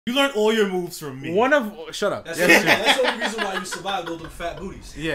You learned all your moves from me. Shut up. That's the only reason why you survived all them fat booties. Yeah.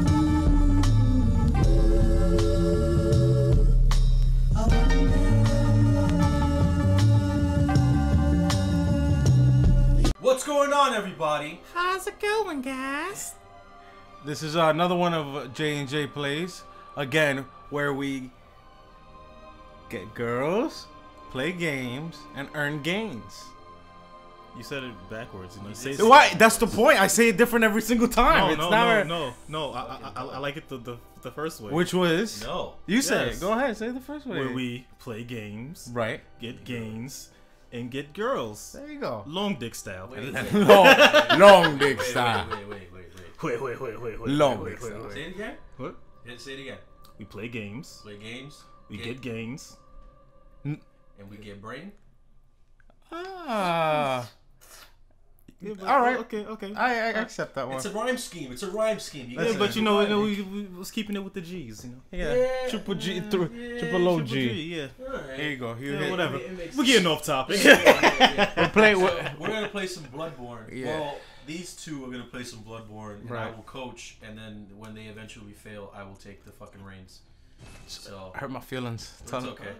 What's going on, everybody? How's it going, guys? This is another one of J&J Plays. Again, where we get girls, play games, and earn gains. You said it backwards. And you say Why? That's the point. I say it different every single time. No. I like it the first way. Which was? No. You say Yes. it. Go ahead. Say it the first way. Where we play games, Right. get gains, and get girls. There you go. Long dick style. Wait, Long dick style. Wait. Long dick Say style. it again. What? Say it again. We play games. Play games. We get gains. And we get brain. Ah. Yeah, but, All right. Okay. I accept that one. It's a rhyme scheme. Yeah, but you know, we was keeping it with the G's, you know. Yeah. Triple G, triple O G. Yeah. Alright. Here you go. Yeah, whatever. It makes We're getting off topic. We're gonna play some Bloodborne. Yeah. Well, these two are gonna play some Bloodborne, and I Right. will coach. And then when they eventually fail, I will take the fucking reins. So Hurt my feelings. it's okay.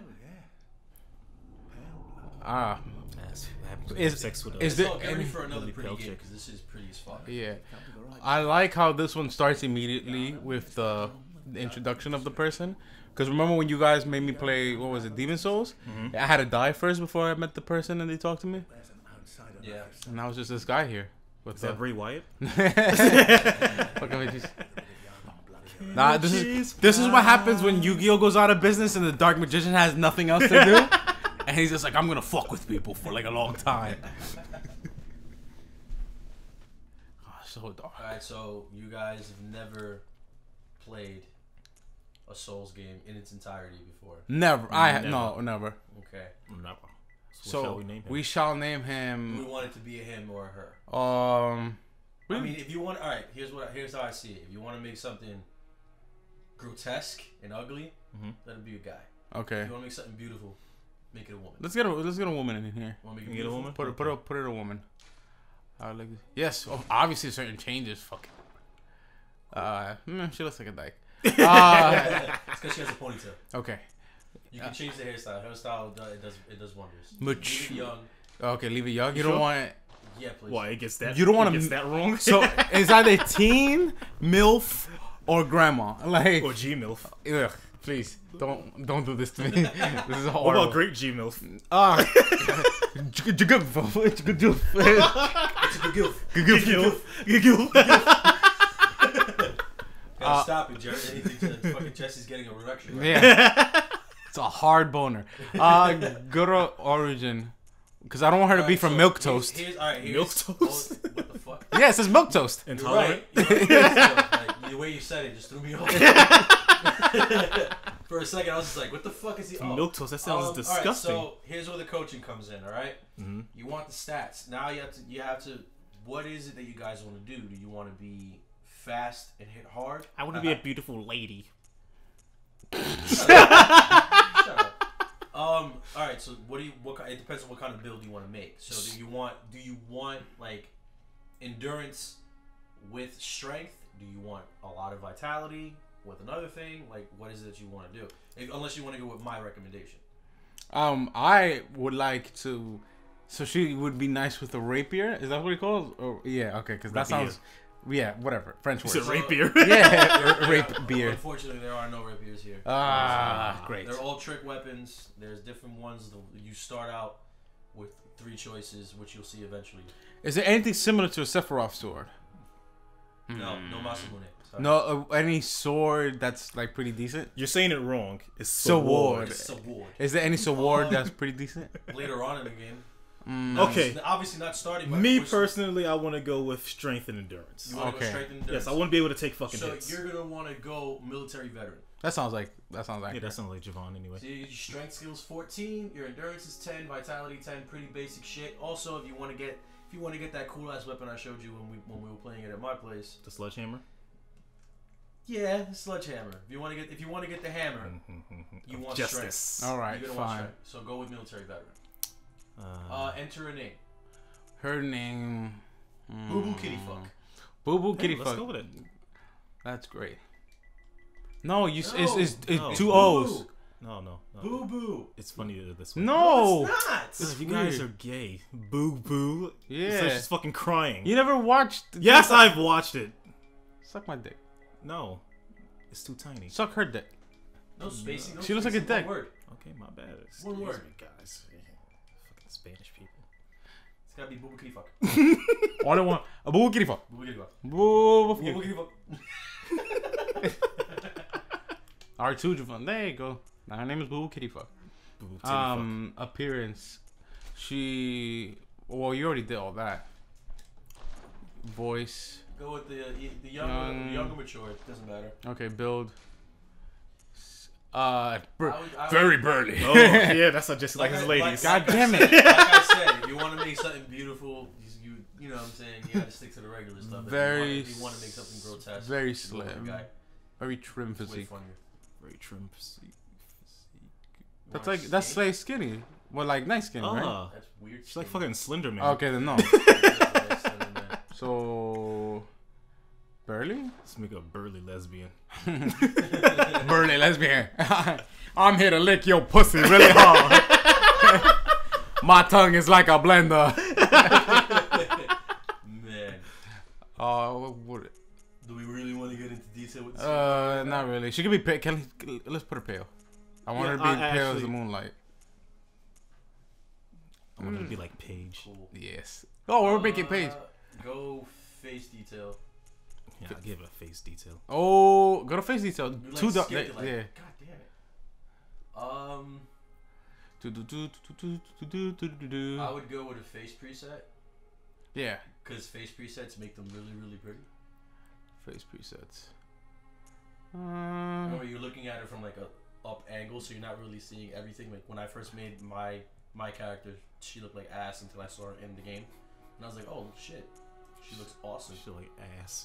Ah. Is sex with is us. there So get ready any- for another Really pretty pale game chick. because this is pretty as fuck. Yeah. I like how this one starts immediately with the introduction of the person. Because remember when you guys made me play, what was it, Demon Souls? Mm-hmm. I had to die first before I met the person and they talked to me. Yeah. And I was just this guy here. With Is that Bray Wyatt? Fucking bitches. Nah, this is what happens when Yu-Gi-Oh goes out of business and the Dark Magician has nothing else to do. And he's just like, I'm gonna fuck with people for like a long time. Oh, so dark. Alright, so you guys have never played a Souls game in its entirety before. Never. Never. No, never. Okay. Never. So We shall we name him? shall name Do we him. want it to be a him or a her? We- I mean, if you want, all right. Here's how I see it. If you want to make something grotesque and ugly, let it be a guy. Okay. If you want to make something beautiful, make it a woman. Let's get a woman in here. Want to make it Get a beautiful? woman? Put it a woman. Yes. Obviously certain changes. Fuck. She looks like a dyke. It's because she has a ponytail. Okay. You can change the hairstyle. Hairstyle it does wonders. Mature. Leave it young. Okay, leave it young. You Sure? don't want it. Yeah, please. Why it gets that? You don't wanna it gets that wrong. So it's either teen, MILF, or grandma. Like, or G MILF. ugh, please don't do this to me. This is horrible. What about great G MILF? It's a good gift. Gotta stop it, Jerry. Anything fucking Jesse's getting a reduction. Right? Yeah, it's a hard boner. Good origin, because I don't want her to be from Milk Toast. Here's Milk Toast? What the fuck? Yeah, it says Milk Toast. You're Intolerant. right. You're right. Like, the way you said it just threw me off. For a second, I was just like, "What the fuck is he?" Oh. Milk toast. That sounds disgusting. Alright, so here's where the coaching comes in. All right? You want the stats. Now you have to. What is it that you guys want to do? Do you want to be fast and hit hard? I want to be a beautiful lady. Shut up. All right. So it depends on what kind of build you want to make. So do you want like endurance with strength? Do you want a lot of vitality with another thing? Like, what is it that you want to do? Unless you want to go with my recommendation. I would like to. So she would be nice with a rapier. Is that what he calls? Or yeah, okay, because that Rapier. sounds. Yeah, whatever. French Is word. it rapier? Yeah, rape beer. Unfortunately, there are no rapiers here. Great. They're all trick weapons. There's different ones. You start out with 3 choices, which you'll see eventually. Is there anything similar to a Sephiroth sword? No Masamune. Sorry. No, any sword that's like pretty decent. You're saying it wrong. It's Sword. It's a ward. Is there any sword that's pretty decent? Later on in the game. Okay. Obviously not starting. But Me personally, I want to go with strength and endurance. You want to Okay. go straight into endurance. Yes, I want to be able to take fucking So hits. you're gonna want to go military veteran. That sounds like. Yeah, that sounds like Javon anyway. So your strength skills 14, your endurance is 10, vitality 10, pretty basic shit. Also, if you want to get that cool ass weapon I showed you when we were playing it at my place. The sledgehammer. Yeah, the sledgehammer. If you want to get the hammer, you want Justice. strength. All right, You're gonna want fine. strength. So go with military veteran. Enter a name. Her name. Boo Boo Kitty Fuck. Boo Boo Kitty Let's Fuck. go with it. That's great. No, it's No. two Boo O's. Boo. No. Boo Boo. It's funny this way. No. It's not. Because you weird. guys are gay. Boo boo. Yeah. So she's fucking crying. You never watched? Yes, I've watched it. Suck my dick. No. It's too tiny. Suck her dick. No spacing. No She looks like a spacing, one dick. word. Okay, my bad. One word. Me, guys. Fucking Spanish people. It's gotta be Boo Boo Kitty Fuck. All I want a Boo Boo Kitty Fuck. Boo Boo Kitty Fuck. Boo Boo Boo Boo Kitty. Kitty Fuck. R2 Javon. There you go. Now her name is Boo Boo Kitty Fuck. Boo boo titty fuck. Appearance. She. Well, you already did all that. Voice. Go with the younger mature. It doesn't matter. Okay, build. I would- Very burly. Oh, yeah, that's not just like his ladies. God damn it. Like I said, if you want to make something beautiful, you know what I'm saying. You got to stick to the regular stuff. Very If you want to make something grotesque, very you go with a slim. guy. Very trim It's way physique. funnier. Very trim physique. That's Want like that's skinny? like skinny. Well, like nice skinny, right? Ah, That's weird. she's like fucking Slender Man. Okay, then no. So burly. Let's make a burly lesbian. Burly lesbian. I'm here to lick your pussy really hard. My tongue is like a blender. Man, What? do we really want to get into detail with this? Not really. She could be pale. Let's put her pale. I want her to be Yeah, pale as actually- the moonlight. I want her to be like Paige. Cool. Yes. Oh, we're making page. Go face detail. Yeah, I'll give it a face detail. Oh, go to face detail. You like Two skipped yeah. it, like, God damn it. I would go with a face preset Yeah. because face presets make them really, really pretty. Face presets. Or you're looking at it from like a up angle, so you're not really seeing everything. Like when I first made my character, she looked like ass until I saw her in the game, and I was like, oh shit, she looks awesome. She's like ass.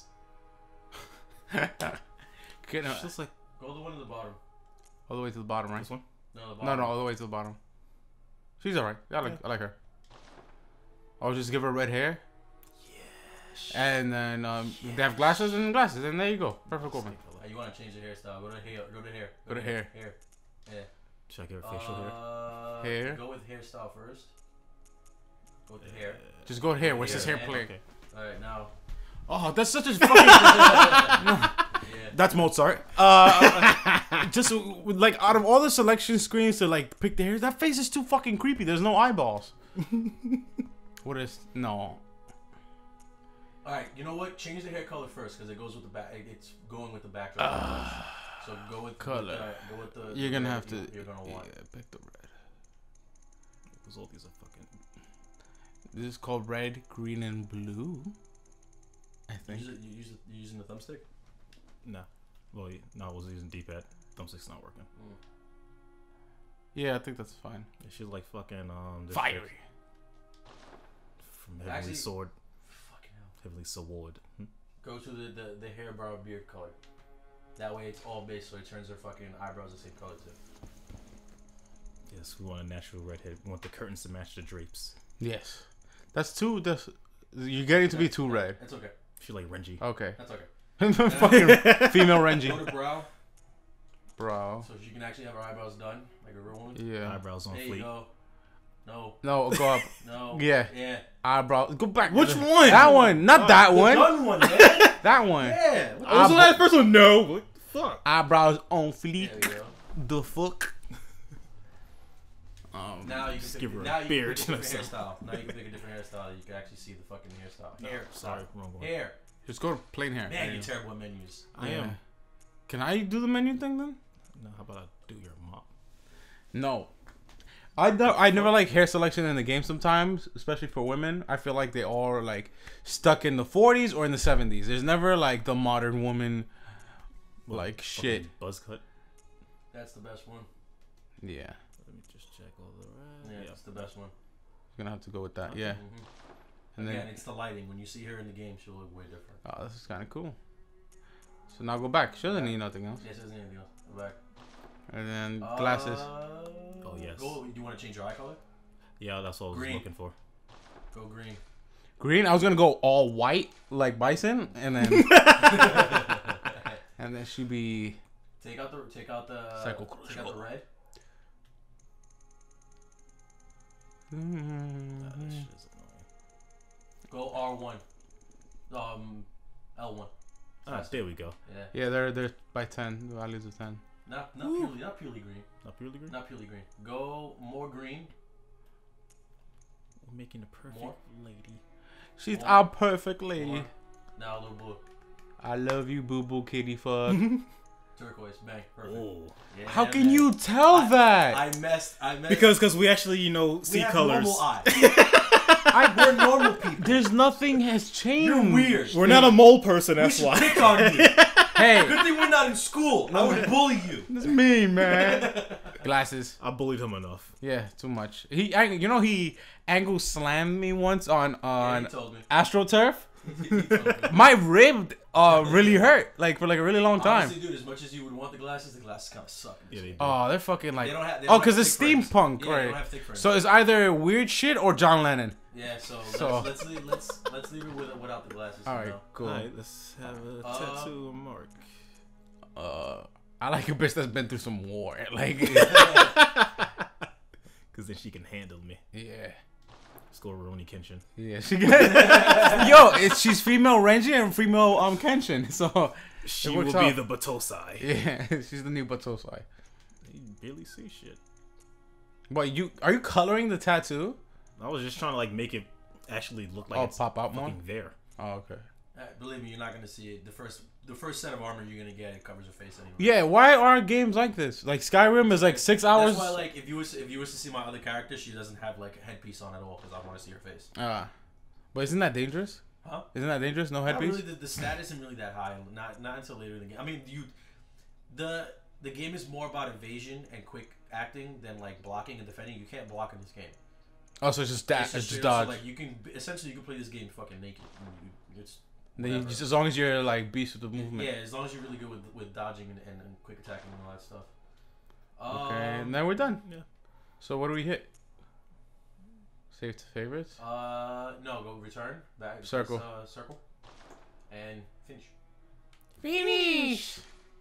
Get She's just like Go the one at the bottom. all the way to the bottom, right? this one. No, the No, bottom. no, all the way to the bottom. She's alright. I like her. I'll just give her red hair. Yes. And then they have glasses, and there you go. Perfect woman. You want to change the hairstyle? Go to hair. Go to hair. Go to hair. Hair. Yeah. Should I give her facial hair? Hair. Go with hairstyle first. Go with the hair. Just go hair. Where's his hair Yeah, play? Okay. All right, now. Oh, that's such a fucking. Yeah. That's Mozart. Just like out of all the selection screens to like pick the hair, that face is too fucking creepy. There's no eyeballs. What is no? All right, you know what? Change the hair color first because it goes with the back. It's going with the background. So go with Color. Go with the. You're the gonna red have to. You're gonna want. Yeah, pick the red. Because all these are fucking. This is called red, green, and blue. I think. You using the thumbstick? Nah. Well, no, I was using D-pad. Thumbstick's not working. Yeah, I think that's fine. She's like fucking this Fiery. chick from Heavenly Actually- Sword. Fucking hell. Heavenly Sword. Go to the hair, brow, beard color. That way it's all base, so it turns her fucking eyebrows the same color too. Yes, we want a natural redhead. We want the curtains to match the drapes. Yes. That's too. That's you're getting to be too red. That's okay. She like Renji. Okay. That's okay. Fucking female Go Renji. to brow, Bro. so she can actually have her eyebrows done like a real woman. Yeah. Eyebrows on There you fleek. go. No. No, go up. No. Yeah. Yeah. Eyebrow. Go back. Which one? That one. Not that one. Done one, man. That one. Yeah. Wasn't that the first one? No. What the fuck? Eyebrows on There you fleek. go. The fuck. Now you can give her pick, a now you beard. can pick a different hairstyle. Now you can pick a different hairstyle. You can actually see the fucking hairstyle. Hair. Sorry, wrong one. Hair. Just go to plain hair. Man, you're terrible at menus. I am. Can I do the menu thing then? No, how about I do your mom? No. I never like hair selection in the game sometimes, especially for women. I feel like they all are like stuck in the 40s or in the 70s. There's never like the modern woman like shit. Buzz cut. That's the best one. Yeah. Let me just check all the Yeah, right. it's the best one. Gonna have to go with that. Yeah. Mhm. And Again, then it's the lighting. When you see her in the game, she'll look way different. oh, this is kind of cool. So now go back. She doesn't need nothing else. Yes, isn't anything else. Go back. And then glasses. Oh, yes. Go, do you want to change your eye color? Yeah, that's what I was Green. looking for. Go green. Green. I was gonna go all white like Bison, and then and then she'd be Take out the Psycho take out the red. That shit is annoying. Go R1. L1. Ah, there we go. Yeah. Yeah, they're by 10. The values of 10. Not purely green. Not purely green. Not purely green. Go more green. We're making a perfect More. lady. She's More. out perfectly. More. Now a little blue. I love you, boo boo kitty fuck. Turquoise. Bang. Perfect. Oh. Yeah, How can man. you tell that? I messed. Because we actually we see have colors. normal eyes. We're normal people. There's nothing has changed. You're weird. We're not a mole person. We That's should why. pick on you. Hey, Good thing we're not in school. I would bully you. it's me, man. Glasses. I bullied him enough. Yeah, too much. He angle slammed me once on Yeah, he told me. AstroTurf. He told me. My rib really hurt, like for like a really long time. Honestly, dude, as much as you would want the glasses kind of suck. Yeah, they do. Oh, they're fucking like. They don't have. They Oh, don't because have it's thick frames. steampunk, Yeah, they don't right? have thick frames. So it's either weird shit or John Lennon. Yeah, so So- let's leave it without the glasses. All for right, now. cool. Alright, let's have a tattoo mark. I like a bitch that's been through some war. Like, Because then she can handle me. yeah. Let's go Rurouni Kenshin. Yeah, she's female Renji and female Kenshin, so She it will works be out. the Batosai. Yeah, she's the new Batosai. You barely see shit. But are you coloring the tattoo? I was just trying to like make it actually look like Oh, it's pop out more? fucking there. Oh, okay. Believe me, you're not gonna see it. The first set of armor you're gonna get, it covers her face anyway. Yeah, why are games like this? Like Skyrim is like 6 hours. That's why, like, if you was to see my other character, she doesn't have like a headpiece on at all because I want to see her face. But isn't that dangerous? Huh? Isn't that dangerous? No Not headpiece. really. The stat isn't really that high. Not until later in the game. I mean, the game is more about evasion and quick acting than like blocking and defending. You can't block in this game. Oh, so it's just that. It's just straight up, dodge. So, like you can play this game fucking naked. It's Then you whatever. just, as long as you're like beast with the movement. Yeah, as long as you're really good with dodging and quick attacking and all that stuff. Okay, and then we're done. Yeah. So what do we hit? Save to favorites. No, go return. Back. Circle. Circle. And finish. Finish.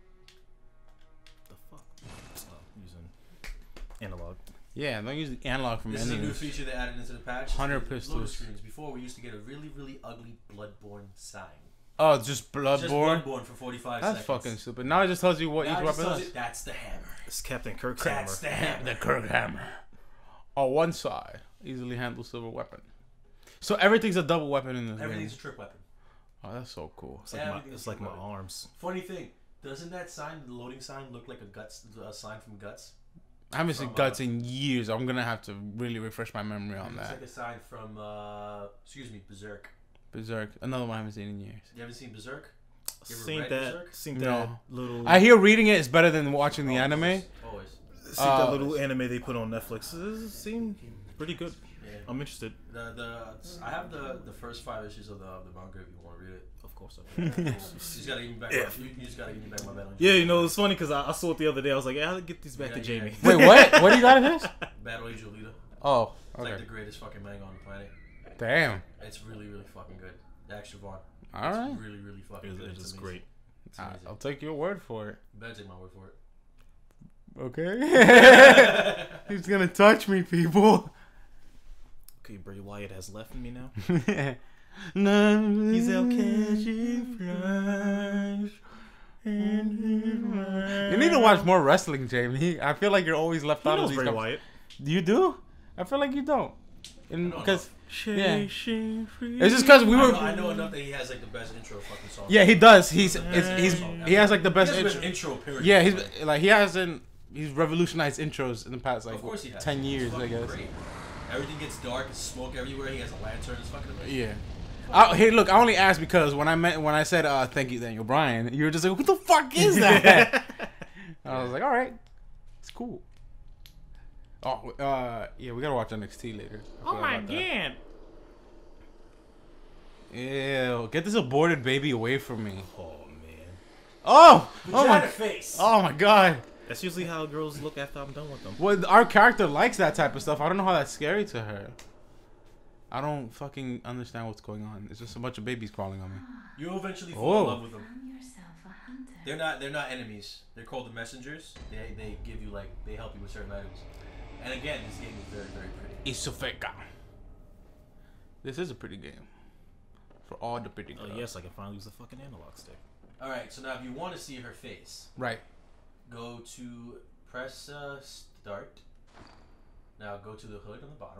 The fuck? Oh, using analog. Yeah, don't use the analog from This is a new menus. feature they added into the patch. 100 Loading pistols. screens. Before we used to get a really, really ugly Bloodborne sign. Oh, it's just Just Bloodborne. Bloodborne for 45 That's seconds. fucking stupid. Now it just tells you what Now each it just weapon tells is. you, that's the hammer. It's Captain Kirk's That's hammer. the hammer. The Kirk hammer. On one side, easily handle silver weapon. So everything's a double weapon in this Everything's a game. trick weapon. Oh, that's so cool. It's like my, Everything's it's like my weapon. arms. Funny thing, doesn't that sign, the loading sign, look like a sign from Guts? I haven't seen From, Guts in years. I'm gonna have to really refresh my memory on It's that. like a sign from, Berserk. Berserk, another one I haven't seen in years. You haven't seen Berserk? You ever Seen read that? Berserk? Seen No. that little? I hear reading it is better than watching the anime. Always. Seen that little anime they put on Netflix. It seemed pretty good. Yeah. I'm interested. I have the first 5 issues of the manga if you want to read it. Of course. You just gotta give me back. You just gotta give me back my Battle Angel. Yeah, you know it's funny because I saw it the other day. I was like, yeah, I'll get these back Yeah, to yeah. Jamie. Wait, what? What do you got in this? Battle Angel Alita. Oh, It's like okay. the greatest fucking manga on the planet. Damn. It's really, really fucking good. Dax Siobhan. All It's right. really, really fucking good. It It's is amazing. great. It's amazing. I'll take your word for it. You better take my word for it. Okay. He's gonna touch me, people. Okay, Bray Wyatt has left me now. He's out catching flies. You need to watch more wrestling, Jamie. I feel like you're always left He out of knows these. Bray Wyatt. You do? I feel like you don't. Because yeah. It's it's just because we were. I know enough that he has like the best intro fucking song. Yeah, he does. He has like the He best has intro. an intro period. Yeah, he's revolutionized intros in the past like Of course he has. 10 It's years, I fucking guess. great. Everything gets dark. There's smoke everywhere. He has a lantern. It's fucking amazing. Yeah. Hey, look, I only asked because when I said thank you, Daniel Bryan, you were just like, what the fuck is that? I was like, all right, it's cool. Oh, yeah, we gotta watch NXT later. I forgot about that. Ew, get this aborted baby away from me. Oh man, Oh Vagina my, face. oh my god. that's usually how girls look after I'm done with them. Well, our character likes that type of stuff. I don't know how that's scary to her. I don't fucking understand what's going on. It's just a bunch of babies crawling on me. You'll eventually fall in Oh. love with them. Found yourself a hunter. They're not enemies. They're called the messengers. They give you like they help you with certain items. And again, this game is very very pretty. Isofeka. This is a pretty game. For all the pretty girls. Oh yes, I can finally use the fucking analog stick. All right, so now if you want to see her face, Right. go to press start. Now go to the hood on the bottom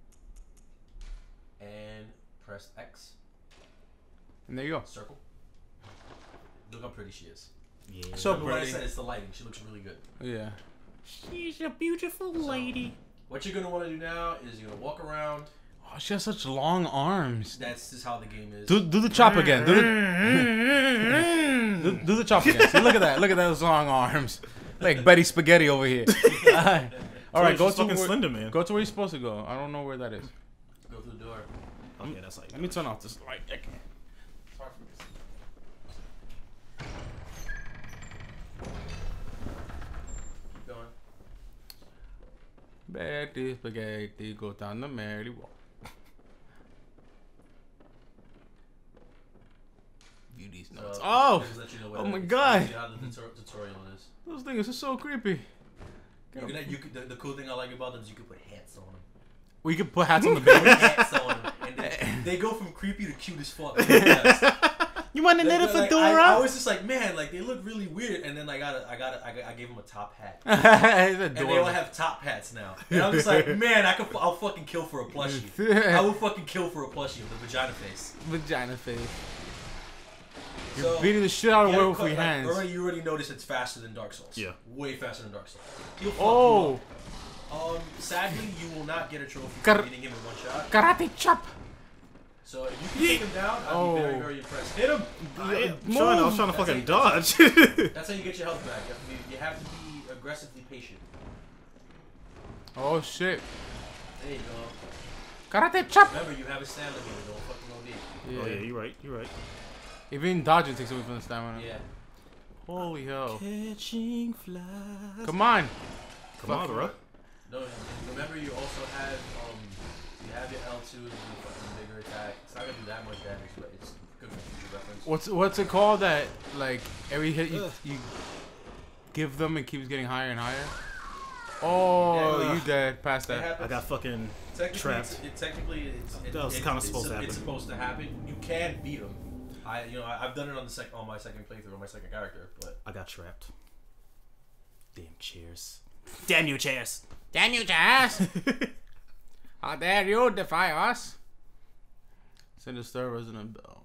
and press X. And there you go. Circle. Look how pretty she is. Yeah. So Remember what I pretty. said? It's the lighting. She looks really good. Yeah. She's a beautiful lady. What you're gonna want to do now is you're gonna walk around. Oh, she has such long arms. That's just how the game is. Do the chop again. Do the chop again. See, look at that. Look at those long arms. Like Betty Spaghetti over here. All right, go to fucking where, Slender Man. go to where you're supposed to go. I don't know where that is. Go through the door. Oh yeah, that's like. Let me turn off this light. I can't. Keep going. Betty Spaghetti, go down the merry walk. View these notes. So, Oh! just let you know what Oh it my is. God. See how the tutorial is. Those things are so creepy. You could, the cool thing I like about them is you can put hats on them. We could put hats on the Put baby. hats on them, and they go from creepy to cute as fuck. Yes. You want a Like, little like, fedora? I was just like, man, like they look really weird, and then I gave them a top hat, It's and they all adorable. have top hats now. And I'm just like, man, I'll fucking kill for a plushie. I will fucking kill for a plushie of the vagina face. Vagina face. You're So, beating the shit out of yeah, werewolf like, with your hands. you already noticed it's faster than Dark Souls. Yeah. Way faster than Dark Souls. He'll fuck you Oh! up. Sadly, you will not get a trophy Kar- for beating him in one shot. Karate chop! So if you can take him down, I'll be very, Oh. very impressed. Hit him! I was trying to fucking dodge. That's how you get your health back. You have to be aggressively patient. Oh shit. There you go. Karate chop! Remember, you have a stamina meter. Don't fucking OD. Oh yeah, you're right. You're right. Even dodging takes away from the stamina. Yeah. Holy hell. Catching flies. Come on! Come on, bro. No, remember you also have you have your L2 and your fucking bigger attack. It's not gonna do that much damage, but it's good for future reference. What's it called that, like, every hit you give them and keeps getting higher and higher? Oh, Yeah. you dead. Past That that. happens. I got fucking. trapped. Technically, That was kinda supposed to happen. It's supposed to happen. You can beat him. I've done it on my second playthrough on my second character, but I got trapped. Damn chairs. Damn you chairs. Damn you, Jazz! How dare you defy us? Sinister Resident Bell.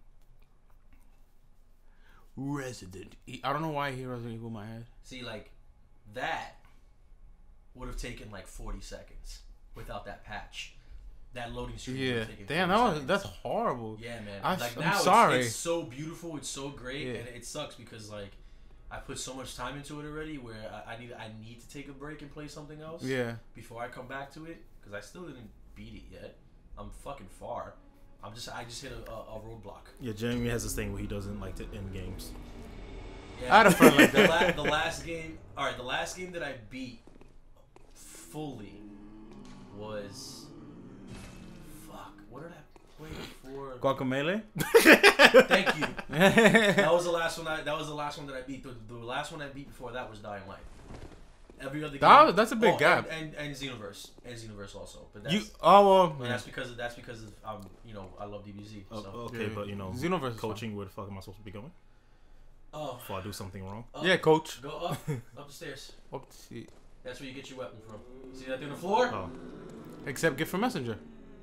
Resident Evil. I don't know why he Resident Evil in my head. see, like that would have taken like 40 seconds without that patch. That loading screen. would Yeah. have taken Damn, 40 seconds. that's horrible. Yeah, man. I'm Like now, sorry. It's so beautiful. It's so great, Yeah. and it sucks because like I put so much time into it already. Where I need to take a break and play something else. Yeah. Before I come back to it, because I still didn't beat it yet. I'm fucking far. I just hit a roadblock. Yeah, Jamie has this thing where he doesn't like to end games. Yeah, I had a friend like that. The last game. All right, the last game that I beat fully was what did I play before? Guacamole? Thank you. That was the last one. That was the last one that I beat. The last one I beat before that was Dying Light. Every other game. That's a big gap. And Xenoverse also. But You that's well, but that's because of I love DBZ. Oh, So. okay, Yeah. but Xenoverse is coaching. Where the fuck am I supposed to be going? Oh, Before I do something wrong. yeah, coach. go up the stairs. Up to see. That's where you get your weapon from. See that thing on the floor? Oh, Except get from messenger.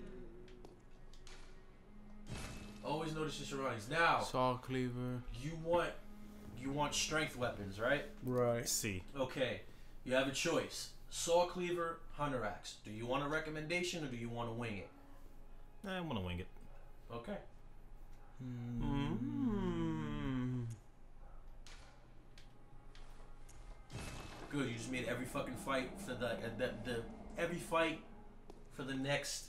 Always notice your surroundings. Now, Saw cleaver. you want strength weapons, right? Right. see. Okay. You have a choice. Saw cleaver, hunter axe. Do you want a recommendation or do you want to wing it? I want to wing it. Okay. Mm. Good. You just made every fucking fight for the every fight for the next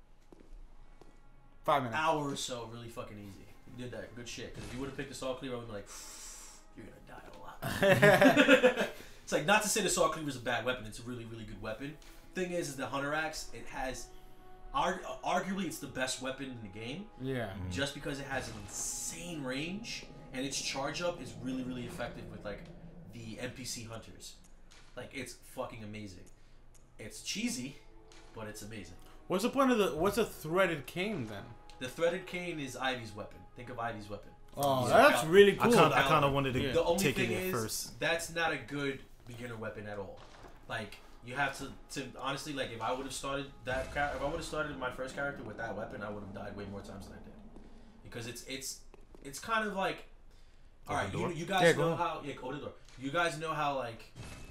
5 minutes. hour or so really fucking easy. You did that. Good shit. Because if you would have picked the saw cleaver, I would have been like, you're gonna die a lot. It's like, not to say the saw cleaver is a bad weapon. It's a really, really good weapon. Thing is the hunter axe, it has arguably it's the best weapon in the game. Yeah. Just because it has an insane range and its charge up is really, really effective with like the NPC hunters. Like it's fucking amazing. It's cheesy, but it's amazing. What's the point of what's a threaded cane then? The threaded cane is Ivy's weapon. Think of Ivy's weapon. Oh, Yeah. that's really cool. I kind of wanted to The only take thing it at is, first. that's not a good beginner weapon at all. Like you have to honestly, like if I would have started my first character with that weapon, I would have died way more times than I did. Because it's kind of like, all right, you guys know how open the door. You guys know how like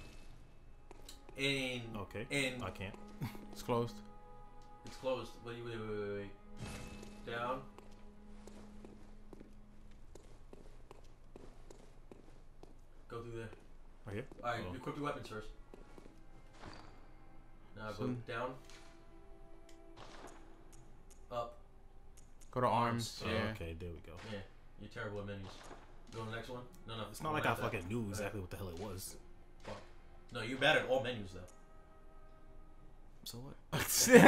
in I can't. It's closed. It's closed. Wait. Down. Go through there. Right here? Alright, equip your weapons first. Now go down. Up. Go to arms. Oh, Yeah. okay, there we go. Yeah. You're terrible at menus. Go to the next one? No. It's not like I fucking knew exactly what the hell it was. Fuck. No, you're bad at all menus though. So what?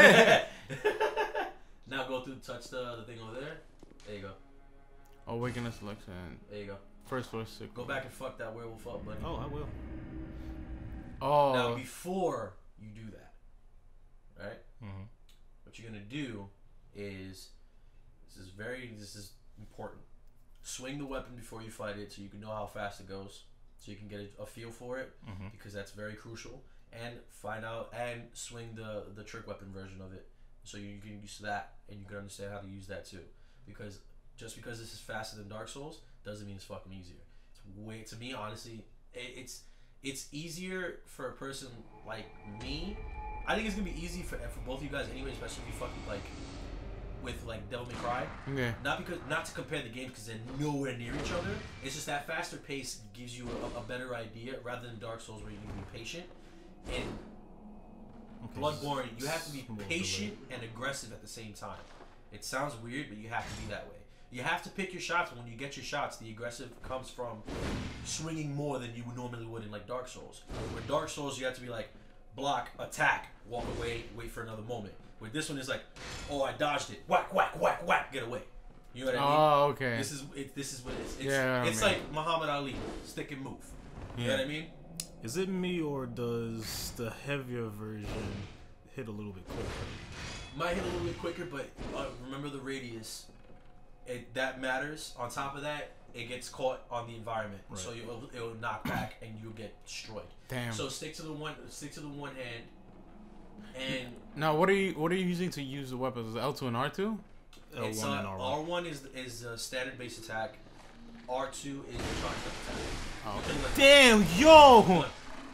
Now go through, touch the thing over there. There you go. Awaken a selection. There you go. First floor, six. Go back and fuck that werewolf up, buddy. Oh, I will. Oh. Now before you do that, right? Mm-hmm. What you're gonna do is this is important. Swing the weapon before you fight it, so you can know how fast it goes, so you can get a feel for it, because that's very crucial. And find out and swing the trick weapon version of it, so you can use that and you can understand how to use that too. Because just because this is faster than Dark Souls doesn't mean it's fucking easier. To me, honestly, it's easier for a person like me. I think it's gonna be easy for both of you guys anyway, especially if you fucking like with like Devil May Cry. Okay. Not to compare the games because they're nowhere near each other. It's just that faster pace gives you a better idea rather than Dark Souls where you can be patient. In Bloodborne, you have to be patient and aggressive at the same time. It sounds weird, but you have to be that way. You have to pick your shots. When you get your shots, the aggressive comes from swinging more than you normally would in like Dark Souls. With Dark Souls, you have to be like block, attack, walk away, wait for another moment. With this one, it's like, oh, I dodged it, whack, whack, whack, whack, get away. You know what I mean? Oh, okay. This is what it is. It's man. like Muhammad Ali, stick and move. You know what I mean? Is it me or does the heavier version hit a little bit quicker? Might hit a little bit quicker, but remember the radius. That matters. On top of that, it gets caught on the environment, so it'll knock back and you'll get destroyed. Damn. So stick to the one hand. And now, what are you using to use the weapons? Is it L2 and R2? it's, L1 and R1. R1 is standard base attack. R2 is charged up attack. Oh, You can, like, damn, yo!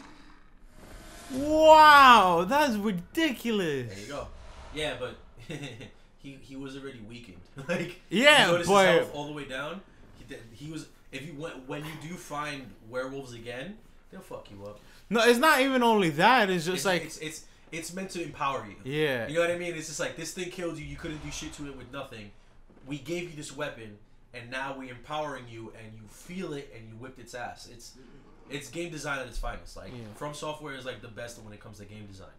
Wow, that's ridiculous. There you go. Yeah, but he was already weakened. Like Yeah, you notice his but health all the way down. He was. If you when you do find werewolves again, they'll fuck you up. no, it's not even only that. It's just like it's meant to empower you. yeah. You know what I mean? It's just like this thing killed you. You couldn't do shit to it with nothing. We gave you this weapon, and now we're empowering you, and you feel it, and you whipped its ass. It's game design at its finest. Like From Software is like the best when it comes to game design.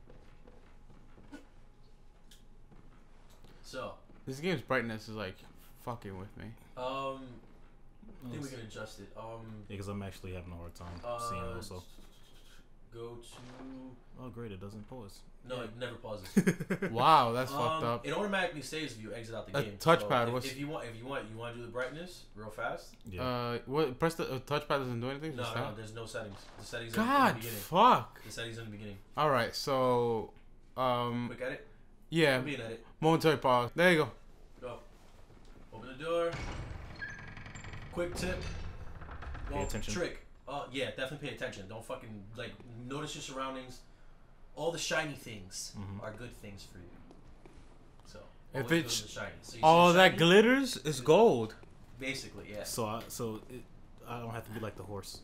So This game's brightness is like fucking with me. I think we can adjust it. Because I'm actually having a hard time seeing it also. Go to. Oh great, it doesn't pause. No, it never pauses. Wow, that's fucked up. It automatically saves if you exit out the A game. touchpad, So what's- if you want to do the brightness real fast. Yeah. What? Press the touchpad doesn't do anything. No, Just no, that? there's no settings. The settings are in the God, beginning. fuck. The settings in the beginning. All right, so Quick edit. yeah, Be an edit. momentary pause. There you go. Go. Open the door. Quick tip. Pay attention. Trick. Yeah, definitely pay attention. Don't fucking like notice your surroundings. All the shiny things are good things for you. So If always it's go to the shiny. So you all see that shiny? glitters is gold. Basically, yeah. So I don't have to be like the horse.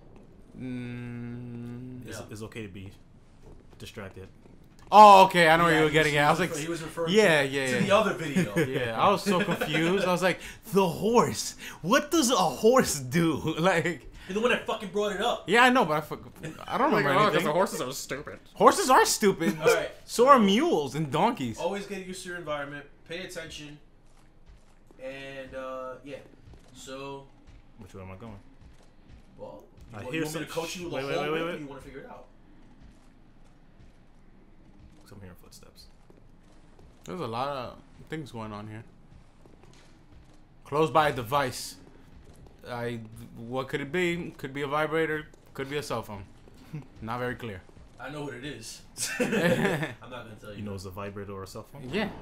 It's okay to be distracted. Oh, okay. I know what Yeah, you were he getting at. I was he was referring yeah, to, yeah, to yeah. the other video. yeah, I was so confused. I was like, the horse. What does a horse do? Like, You're the one that fucking brought it up. Yeah, I know, but I don't Like, remember oh, because anything. the horses are stupid. Horses are stupid. All right. So are mules and donkeys. Always get used to your environment. Pay attention. And yeah. So, Which way am I going? well, I you hear want me to some coach you the wait, whole wait, way, wait, or wait. you want to figure it out? Cause I'm hearing footsteps. There's a lot of things going on here. Closed by a device. What could it be? Could be a vibrator. Could be a cell phone. Not very clear. I know what it is. I'm not gonna tell you. You know, it's a vibrator or a cell phone. Yeah.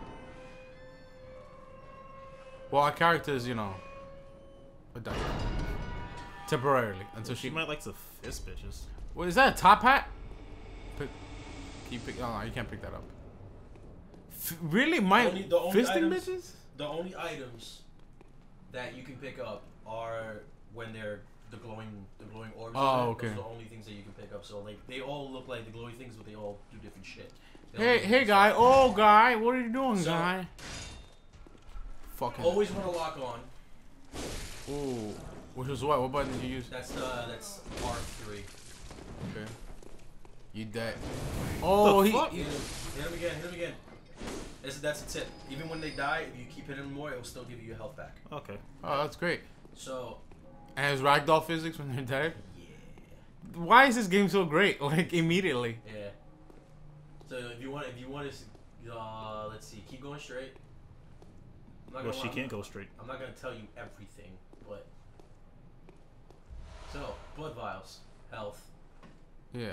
Well, our character is, you know, a dyke. Temporarily until She she. might like to fist bitches. What is that? A top hat? Pick. Can you pick? Oh no, you can't pick that up. Really? My The only fisting items- bitches? The only items that you can pick up are when they're the glowing orbs. Oh, on it. okay. Those are the only things that you can pick up. So like they all look like the glowy things, but they all do different shit. They all Hey, do hey, different guy. stuff. Oh, guy. What are you doing, So- guy? Fucking. Always want to lock on. Ooh. Which was what? What button did you use? That's R3. Okay. You dead. Oh, The he. fuck? he- Hit him again. Hit him again. That's a tip. Even when they die, if you keep hitting them more, it will still give you your health back. Okay. Oh, that's great. So And has ragdoll physics when they're dead? yeah, Why is this game so great? Like immediately. yeah. So if you want to, let's see, keep going straight. I'm not Well, gonna she lie, can't go straight. I'm not gonna tell you everything, but so blood vials, health. Yeah.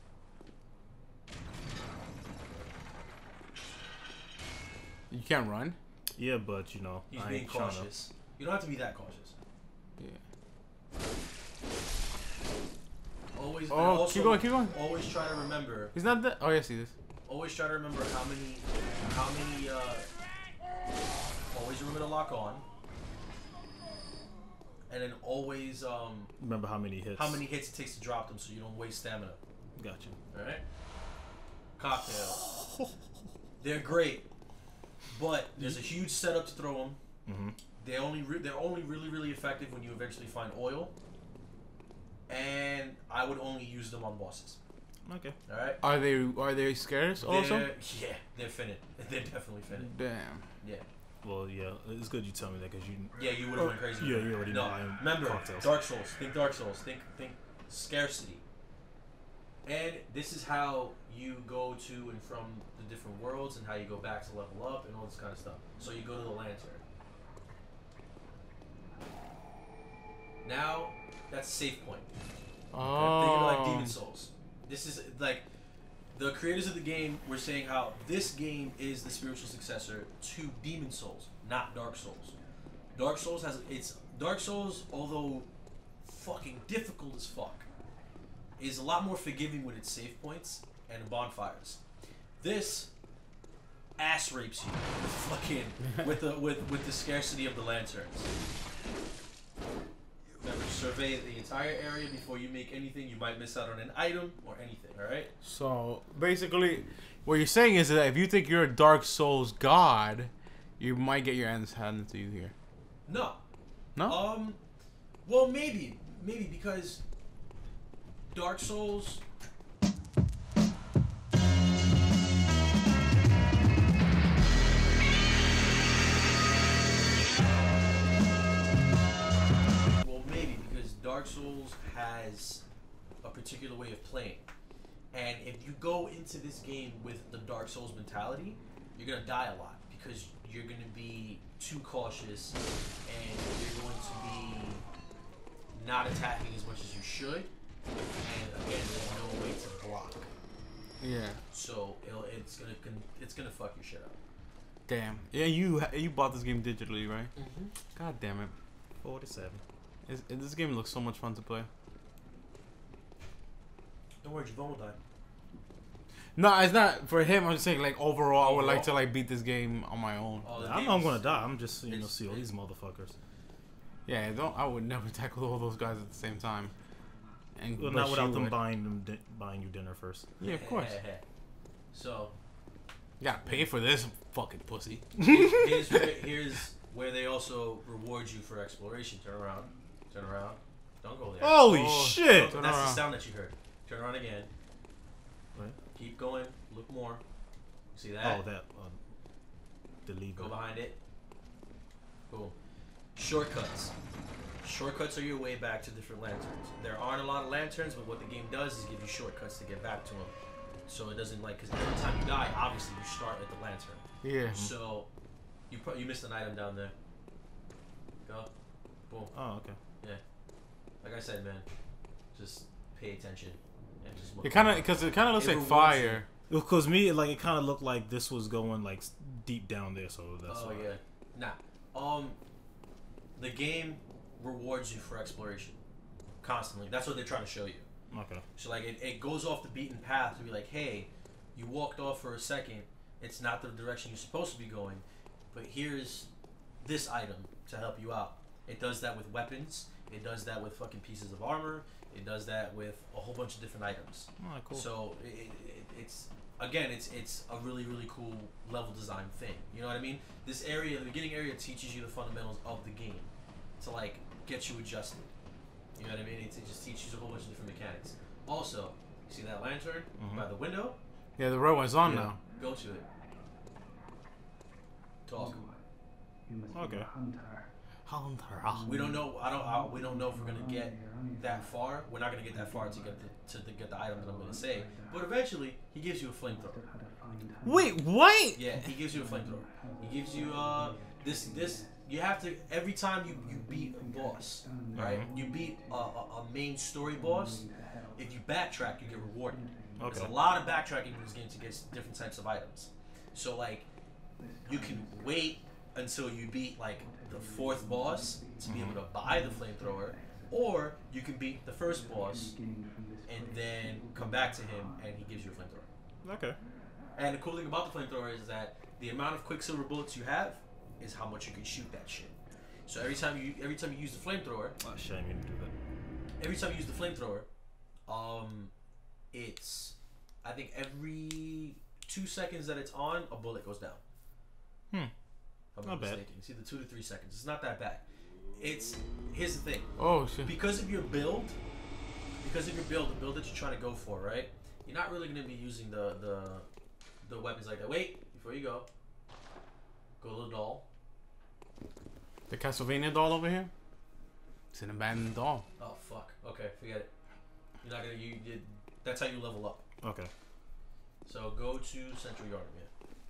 You can't run. Yeah, but you know, He's I being ain't trying cautious. You don't have to be that cautious. Yeah. Always. Oh, and also, keep going, keep going. Always try to remember. He's not dead. Oh yes, he is. Always try to remember how many. Always remember to lock on. And then always Remember how many hits? how many hits it takes to drop them, so you don't waste stamina. Gotcha. All right. Cocktail. They're great, but there's a huge setup to throw them. Mm-hmm. They're only really effective when you eventually find oil. And I would only use them on bosses. Okay. All right. Are they scarce also? Yeah, they're finite. They're definitely finite. Damn. Yeah. Well, yeah, it's good you tell me that because you. Yeah, you would have went crazy. Yeah, you already know No, I am remember, cocktails. Dark Souls. Think Dark Souls. Think scarcity. And this is how you go to and from the different worlds and how you go back to level up and all this kind of stuff. So you go to the lantern. Now, that's a save point. Think of it like Demon Oh. Souls. This is like the creators of the game were saying how this game is the spiritual successor to Demon Souls, not Dark Souls. Dark Souls, although fucking difficult as fuck, is a lot more forgiving with its save points and bonfires. This ass rapes you with fucking with the scarcity of the lanterns. Remember, survey the entire area before you make anything. You might miss out on an item or anything, alright? So basically, what you're saying is that if you think you're a Dark Souls god, you might get your hands handed to you here. No. No? Well, maybe because Dark Souls. Well, maybe because Dark Souls has a particular way of playing, and if you go into this game with the Dark Souls mentality, you're gonna die a lot because you're gonna be too cautious and you're going to be not attacking as much as you should, and again, there's no way to block, Yeah. so it's gonna fuck your shit up. Damn. Yeah, you bought this game digitally, right? Mm-hmm. God damn it. 47. This game looks so much fun to play. Don't worry, Javon will die. No, it's not for him. I'm just saying, like overall, I would like Overall? to like beat this game on my own. Oh, the I know I'm game's- gonna die. I'm just it's- see all these motherfuckers. Yeah, I would never tackle all those guys at the same time. And Well, but not she without them would. buying you dinner first. Yeah, of course. So You gotta pay for this fucking pussy. here's where they also reward you for exploration. Turn around. Don't go there. Holy Oh, shit! Turn That's the around. sound that you heard. Turn around again. Right. Keep going. Look more. See that? Oh, that. Delete. Go behind it. Boom. Shortcuts. Shortcuts are your way back to different lanterns. There aren't a lot of lanterns, but what the game does is give you shortcuts to get back to them. So it doesn't like, because every time you die, obviously you start at the lantern. Yeah. So you missed an item down there. Go. Boom. Oh, okay. Yeah. Like I said, man, just pay attention and just look. It kind of looks It like rewards fire. Because me, like, it kind of looked like this was going like deep down there, so that's. Oh why. yeah. Nah. The game rewards you for exploration constantly. That's what they're trying to show you. Okay. So like it goes off the beaten path to be like, hey, you walked off for a second. It's not the direction you're supposed to be going, but here's this item to help you out. It does that with weapons. It does that with fucking pieces of armor. It does that with a whole bunch of different items. Oh, cool. So it's again, it's a really cool level design thing. You know what I mean? This area, the beginning area, teaches you the fundamentals of the game to like get you adjusted. You know what I mean? It just teaches you a whole bunch of different mechanics. Also, you see that lantern by the window? Yeah, the red one's on Yeah. now. Go to it. Talk. You must Okay. be a hunter. We don't know. We don't know if we're gonna get that far. We're not gonna get that far to get the item that I'm gonna say. But eventually, he gives you a flamethrower. Wait, what? Yeah, he gives you a flamethrower. He gives you this. You have to every time you beat a boss, right? You beat a main story boss. If you backtrack, you get rewarded. Okay. There's a lot of backtracking in this game to get different types of items. So like, you can wait until you beat like the 4th boss to be able to buy the flamethrower, or you can beat the first boss and then come back to him and he gives you a flamethrower. Okay. And the cool thing about the flamethrower is that the amount of Quicksilver bullets you have is how much you can shoot that shit. So every time you use the flamethrower, Oh shit, I didn't mean to do that. every time you use the flamethrower, it's I think every 2 seconds that it's on, a bullet goes down. If I'm Not bad. mistaken. It's either 2 to 3 seconds. It's not that bad. Here's the thing. Oh shit. Because of your build, the build that you're trying to go for, right? You're not really gonna be using the weapons like that. Wait, before you go a little doll. The Castlevania doll over here? It's an abandoned doll. Oh fuck. Okay, forget it. You're not gonna that's how you level up. Okay. So go to Central Yard, man.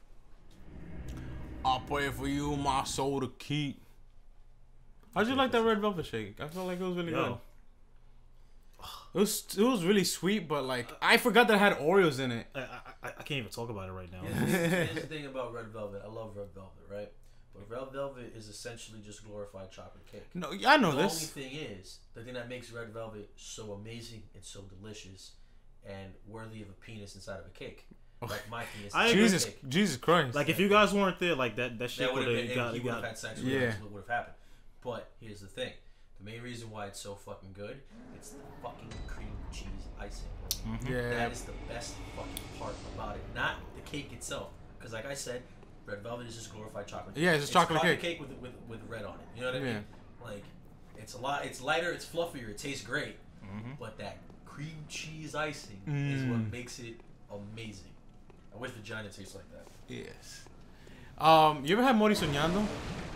I'll pray for you, my soul to keep. How'd you like that red velvet shake? I felt like it was really Yo. good. It was really sweet, but like I forgot that it had Oreos in it. I can't even talk about it right now. Here's the thing about red velvet. I love red velvet, right? But red velvet is essentially just glorified chocolate cake. No, I know The this. only thing is, the thing that makes red velvet so amazing and so delicious and worthy of a penis inside of a cake. Like my penis I inside agree. of a cake. Jesus Christ. Like if you guys weren't there, like that That shit would would have been, have he would have got. had sex with Yeah. what would have happened. But here's the thing. The main reason why it's so fucking good, it's the fucking cream cheese icing. yeah. That is the best fucking part about it. Not the cake itself. Because like I said, red velvet is just glorified chocolate. Yeah, it's just chocolate cake. with red on it. You know what I Yeah. mean? Like, it's it's lighter, it's fluffier, it tastes great. But that cream cheese icing is what makes it amazing. I wish vagina tastes like that. Yes. You ever had Mori Soñando?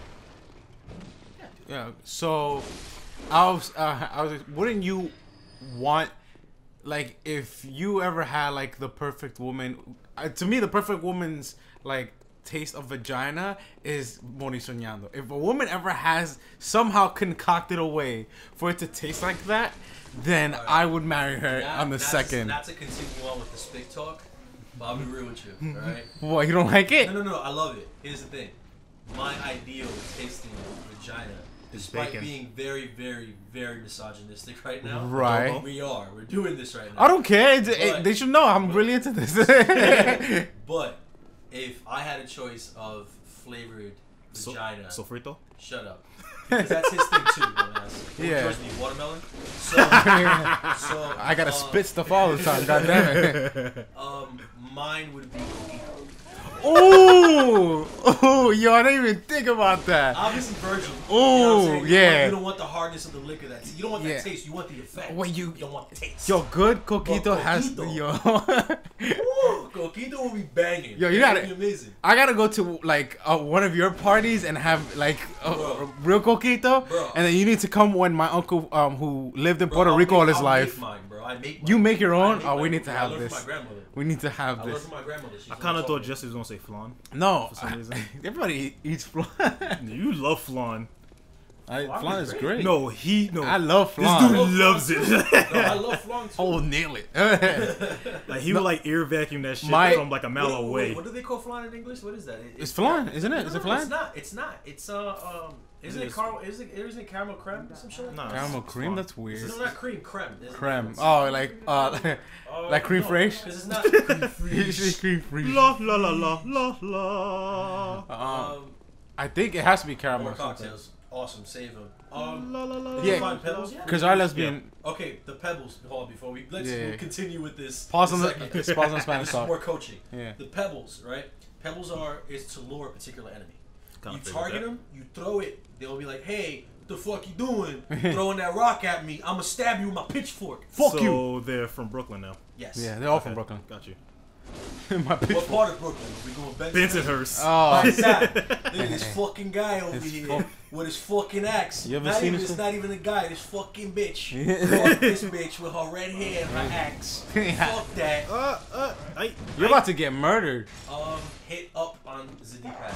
Yeah. So, I was. Wouldn't you want, like, if you ever had like the perfect woman? To me, the perfect woman's like taste of vagina is Mori Soñando. If a woman ever has somehow concocted a way for it to taste like that, then I would marry her on the second. Not to continue on with the spick talk, but I'll be real with you, alright? What, you don't like it? No, I love it. Here's the thing. My ideal tasting vagina, despite bacon. being very, very, very misogynistic right now. Right. We're doing this right now. I don't care. But- They should know I'm really into this. But if I had a choice of flavored vagina, Sofrito. shut up. Because that's his thing too, dumbass. Yeah. Yours be watermelon. So I gotta spit stuff all the time. God damn it. mine would be coquito. Oh, yo, I didn't even think about that. Obviously virgin. Ooh, you know what I'm saying? yeah. You don't want the hardness of the liquor. You don't want that Yeah. taste. You want the effect. Wait, you don't want the taste. Yo, good coquito But has coquito. yo. Ooh, coquito will be banging. Yo, you It's gotta- gonna be amazing. I gotta go to like one of your parties and have like a Bro. real coquito, Bro. and then you need to come when my uncle who lived in Bro, Puerto I'll Rico make- all his I'll life. Make mine, bro. I make mine. You make your I own? make Oh, mine. we need to I have learned this. From my grandmother. We need to have I learned this. from my grandmother. She's I the kind one of who thought taught me. Jesse was gonna say flan. No, For some reason. everybody eats flan. You love flan. Flan is great. No, I love This flan. dude loves it. No, I love flan too. Oh, nail it. Like he would like ear vacuum that shit My- from like a mile away. What do they call flan in English? What is that? It's flan, isn't it? Is it No, flan? It's not. It's not. It's Isn't it caramel? Isn't it caramel creme or some shit? Nah, Caramel it's cream? flan. That's weird. No, not cream. Creme. Creme. Oh, like like creme fraiche? Because it's not creme fraiche. cream fraiche. La la la la la la. I think it has to be caramel. More or something. cocktails. Awesome. Save them. La la la. Did you Yeah. find pebbles yet? Because our lesbian. Okay, the pebbles. Hold on, before let's Yeah. we'll continue with this. Pause on this the segment. pause on Spanish This is talk. more coaching. Yeah. The pebbles, right? Pebbles is to lure a particular enemy. Kinda You figured target that. them, you throw it, they'll be like, hey, what the fuck you doing? Throwing that rock at me, I'ma stab you with my pitchfork. Fuck so you. they're from Brooklyn now. Yes. Yeah, they're all Okay, from Brooklyn. Got you. My bitch. What part of Brooklyn? Are we going Bensonhurst. Oh, Exactly. Look at this fucking guy over It's here fuck- with his fucking axe. You ever not seen even, this It's one? not even a guy, this fucking bitch. Yeah. Fuck this bitch with her red hair and her axe. Yeah. Fuck that. You're about to get murdered. Hit up on the D-pad.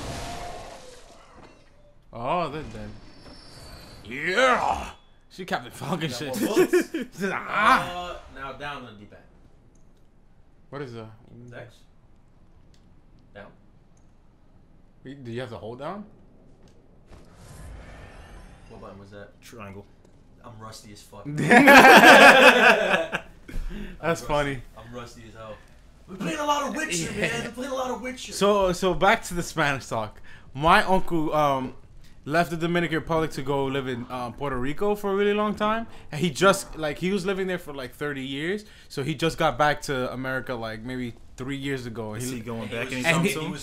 Oh, they're dead. Yeah. She Captain Falcon Got shit. more bullets? Ah. Now down on the D-pad. What is that? X. Down. Do you have to hold down? What button was that? Triangle. I'm rusty as fuck. That's funny. I'm rusty as hell. We're playing a lot of Witcher, man. We're playing a lot of Witcher. So back to the Spanish talk. My uncle left the Dominican Republic to go live in Puerto Rico for a really long time, and he was living there for like 30 years. So he just got back to America like maybe 3 years ago. Is he going back and anytime he soon?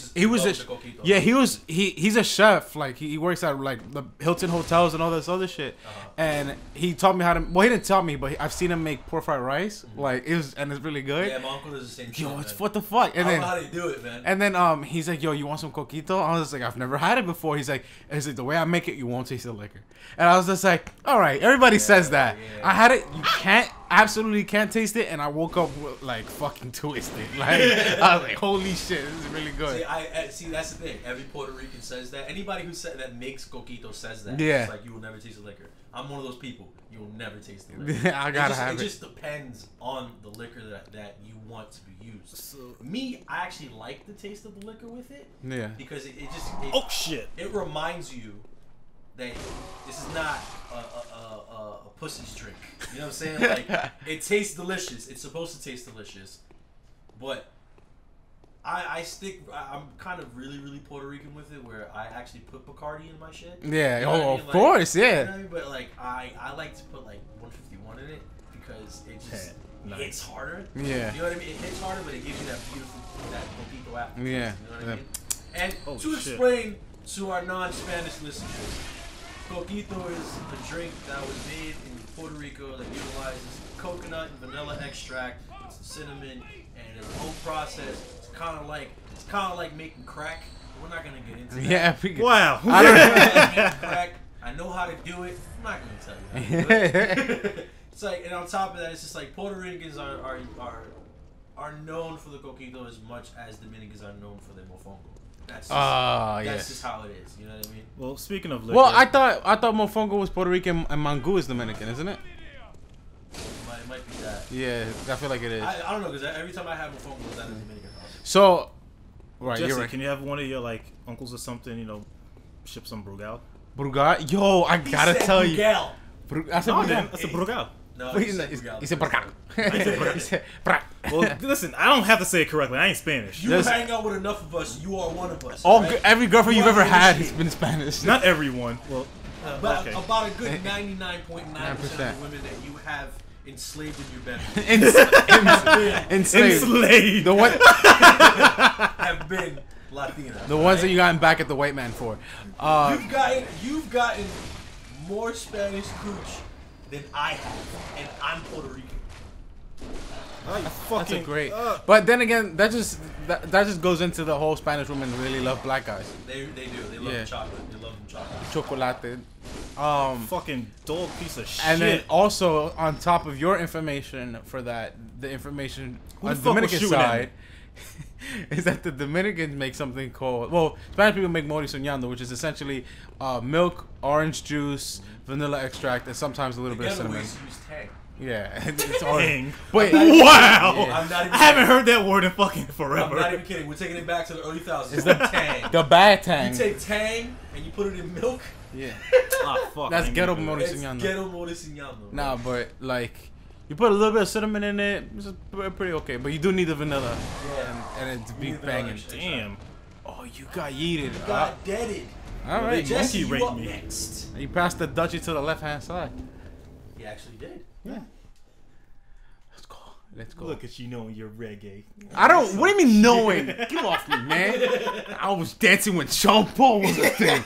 He's a chef. Like he works at like the Hilton hotels and all this other shit. And he taught me how to. Well, he didn't tell me, but I've seen him make pork fried rice. Like it's really good. Yeah, my uncle does the same shit. Yo, it's man. what the fuck? And I then don't know how they do it, man. and then he's like, yo, you want some coquito? I was just like, I've never had it before. He's like, the way I make it, you won't taste the liquor. And I was just like, all right, everybody says that. yeah. I had it, you absolutely can't taste it, and I woke up with, like fucking twisted. Like I was like, holy shit, this is really good. See, see, that's the thing. Every Puerto Rican says that. Anybody who that makes coquito says that. Yeah. It's like you will never taste the liquor. I'm one of those people. You will never taste the liquor. I gotta have It it. just depends on the liquor that you want to be used. So, Me, I actually like the taste of the liquor with it Yeah. because it oh shit! it reminds you that this is not a pussy's drink. You know what I'm saying? Like it tastes delicious. It's supposed to taste delicious, but I'm kind of really Puerto Rican with it, where I actually put Bacardi in my shit. Yeah. You know what I Oh, mean? of Like, course. You know Yeah. what I mean? But like I like to put like 151 in it because it just Nice. hits harder. Yeah. You know what I mean? It hits harder, but it gives you that beautiful coquito aftertaste. Yeah. You know what I mean? And Oh, to shit. explain to our non-Spanish listeners, coquito is a drink that was made in Puerto Rico that utilizes coconut and vanilla extract, some cinnamon, and the whole process. It's kind of like making crack. We're not gonna get into that. Yeah. we could- Wow. I don't Making crack. I know how to do it. I'm not gonna tell you how to do it. It's like, and on top of that, it's just like Puerto Ricans are known for the coquito as much as Dominicans are known for their mofongo. That's just, that's yes. just how it is. You know what I mean? Well, speaking of liquor, Well, I thought mofongo was Puerto Rican and mango is Dominican, isn't it? It might be that. Yeah, I feel like it is. I don't know, because every time I have mofongo, it's at a Dominican house. So, right, Jesse, you're right. can you have one of your like uncles or something? You know, ship some Brugal. Brugal, yo, I gotta tell you. Miguel. I said No, Brugal. man, that's a Brugal. No, He he said said Brugal. He said Brugal. Well, listen, I don't have to say it correctly. I ain't Spanish. You There's- hang out with enough of us, you are one of us. All right? every girlfriend You you've ever are had the has been Spanish. Not everyone. Well, About, okay. about a good 99.9% of the 9%. women that you have enslaved in your bedroom Enslaved. enslaved. The what? have been Latina. The ones that you gotten back at the white man for. You've gotten more Spanish cooch than I have, and I'm Puerto Rican. That's a great. But then again, that just goes into the whole Spanish women really love black guys. They do. They love the chocolate. They love them chocolate. Chocolate. Fucking dog piece of shit. And then also on top of your information for that, the information Who on the the fuck was Dominican shooting at side is that the Dominicans make something called, well, Spanish people make mori soñando, which is essentially milk, orange juice, vanilla extract, and sometimes a little bit of cinnamon. Use Tang. Yeah, it's all. Dang. But Wow! Yeah. I'm not even I haven't heard that word in fucking I'm forever. not even kidding. We're taking it back to the early 2000s. It's the- Tang. the bad tang. You take Tang and you put it in milk. Yeah, Ah, fuck. that's I ain't ghetto gonna do mori that. It's soñando. ghetto moricinando. Nah, but like you put a little bit of cinnamon in it, it's pretty okay. But you do need the vanilla, and it's You beef need the vanilla banging. extra. Damn. Oh, you got yeeted. Got deaded. All right, Jesse, monkey you raped up me. next. you passed the Dutchie to the left hand side. He actually did. Yeah. Let's go. Let's go. Look at you knowing you're reggae. I don't. What do you mean knowing? Get off me, man. I was dancing when Sean Paul was a thing.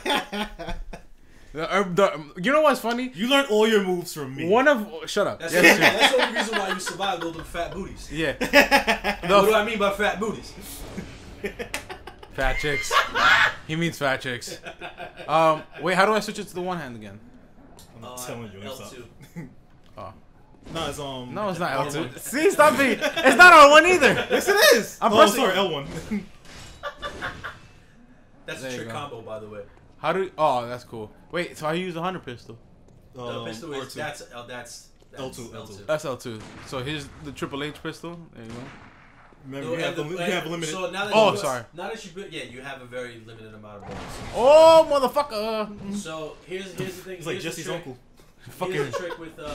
You know what's funny? You learned all your moves from me. One of shut up. That's, Yes, that's the only reason why you survived all them fat booties. yeah. What do I mean by fat booties? Fat chicks. He means fat chicks. Wait, how do I switch it to the one hand again? I'm telling you, it's L2. Oh. No, it's No, it's not L2. R1. See, stop being. It's not R1 either. Yes, it is. I'm Oh, pressing- sorry, L1. That's There a you trick go. combo, by the way. How do? Oh, that's cool. Wait, so I use the 100 pistol. The pistol is R2. that's L2. That's L2. So here's the Triple H pistol. There you go. Remember, No, you have limited. So now that Oh, you, sorry. Now that you have a very limited amount of bullets. Oh, motherfucker! So here's the thing. It's like here's the Jesse's trick. uncle. Here's the trick with the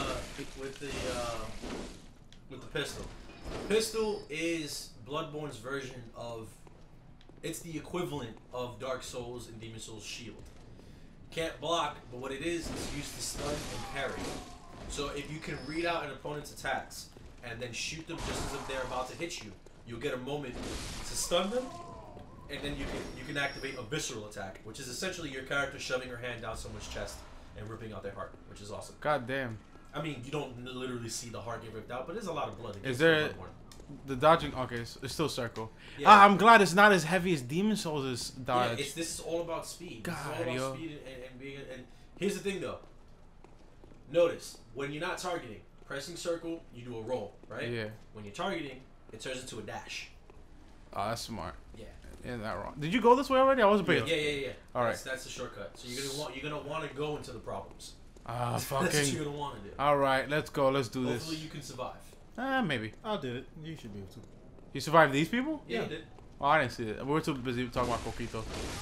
pistol. Pistol is Bloodborne's version of. It's the equivalent of Dark Souls and Demon Souls shield. Can't block, but what it is used to stun and parry. So if you can read out an opponent's attacks and then shoot them just as if they're about to hit you, you'll get a moment to stun them, and then you can activate a visceral attack, which is essentially your character shoving her hand down someone's chest and ripping out their heart, which is awesome. God damn. I mean, you don't literally see the heart get ripped out, but there's a lot of blood. It Is gets there- Bloodborne. The dodging. Okay, it's still circle. Yeah. I'm glad it's not as heavy as Demon Souls' dodge. Yeah, this is all about speed. This is all God, about yo. speed and being. And here's the thing, though. Notice when you're not targeting, pressing circle, you do a roll, right? Yeah. When you're targeting, it turns into a dash. Oh, that's smart. Yeah. Isn't that wrong? Did you go this way already? I wasn't paying. Yeah. All right. That's the shortcut. So you're gonna want to go into the problems. Ah, That's what fucking. you're gonna want to do. All right, let's go. Let's do Hopefully this. you can survive. Maybe. I did it. You should be able to. You survived these people? Yeah, you did. Oh, I didn't see it. We were too busy talking about Coquito.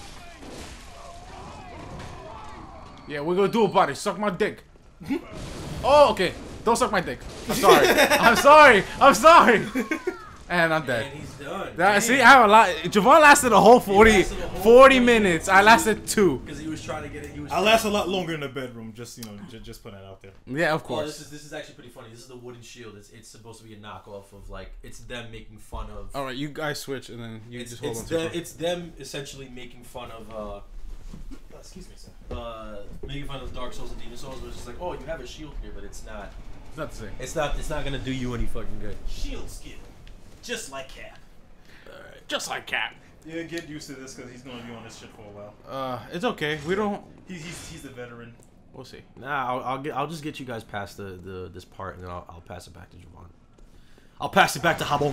Yeah, we're gonna do a body. Suck my dick. Oh, okay. Don't suck my dick. I'm sorry. I'm sorry. I'm sorry. And I'm dead. And he's done. See, I have a lot. Javon lasted a whole 40 minutes. I lasted 2. Because he was trying to get it. I last a lot longer in the bedroom. Just just putting that out there. Yeah, of Oh, course. this is actually pretty funny. This is the wooden shield. It's supposed to be a knockoff of like it's them making fun of. All right, you guys switch, and then you just hold it's on them, to it. it's them essentially making fun of Excuse me, sir. making fun of Dark Souls and Demon Souls. Which is like, oh, you have a shield here, but it's not. It's not the same. It's not gonna do you any fucking good. Shield skill, just like Cap. Just like Cap. Yeah, get used to this because he's gonna be on this shit for a while. It's okay. We don't. He's the veteran. We'll see. Nah, I'll just get you guys past the this part, and then I'll pass it back to Javon. I'll pass it back to Habong.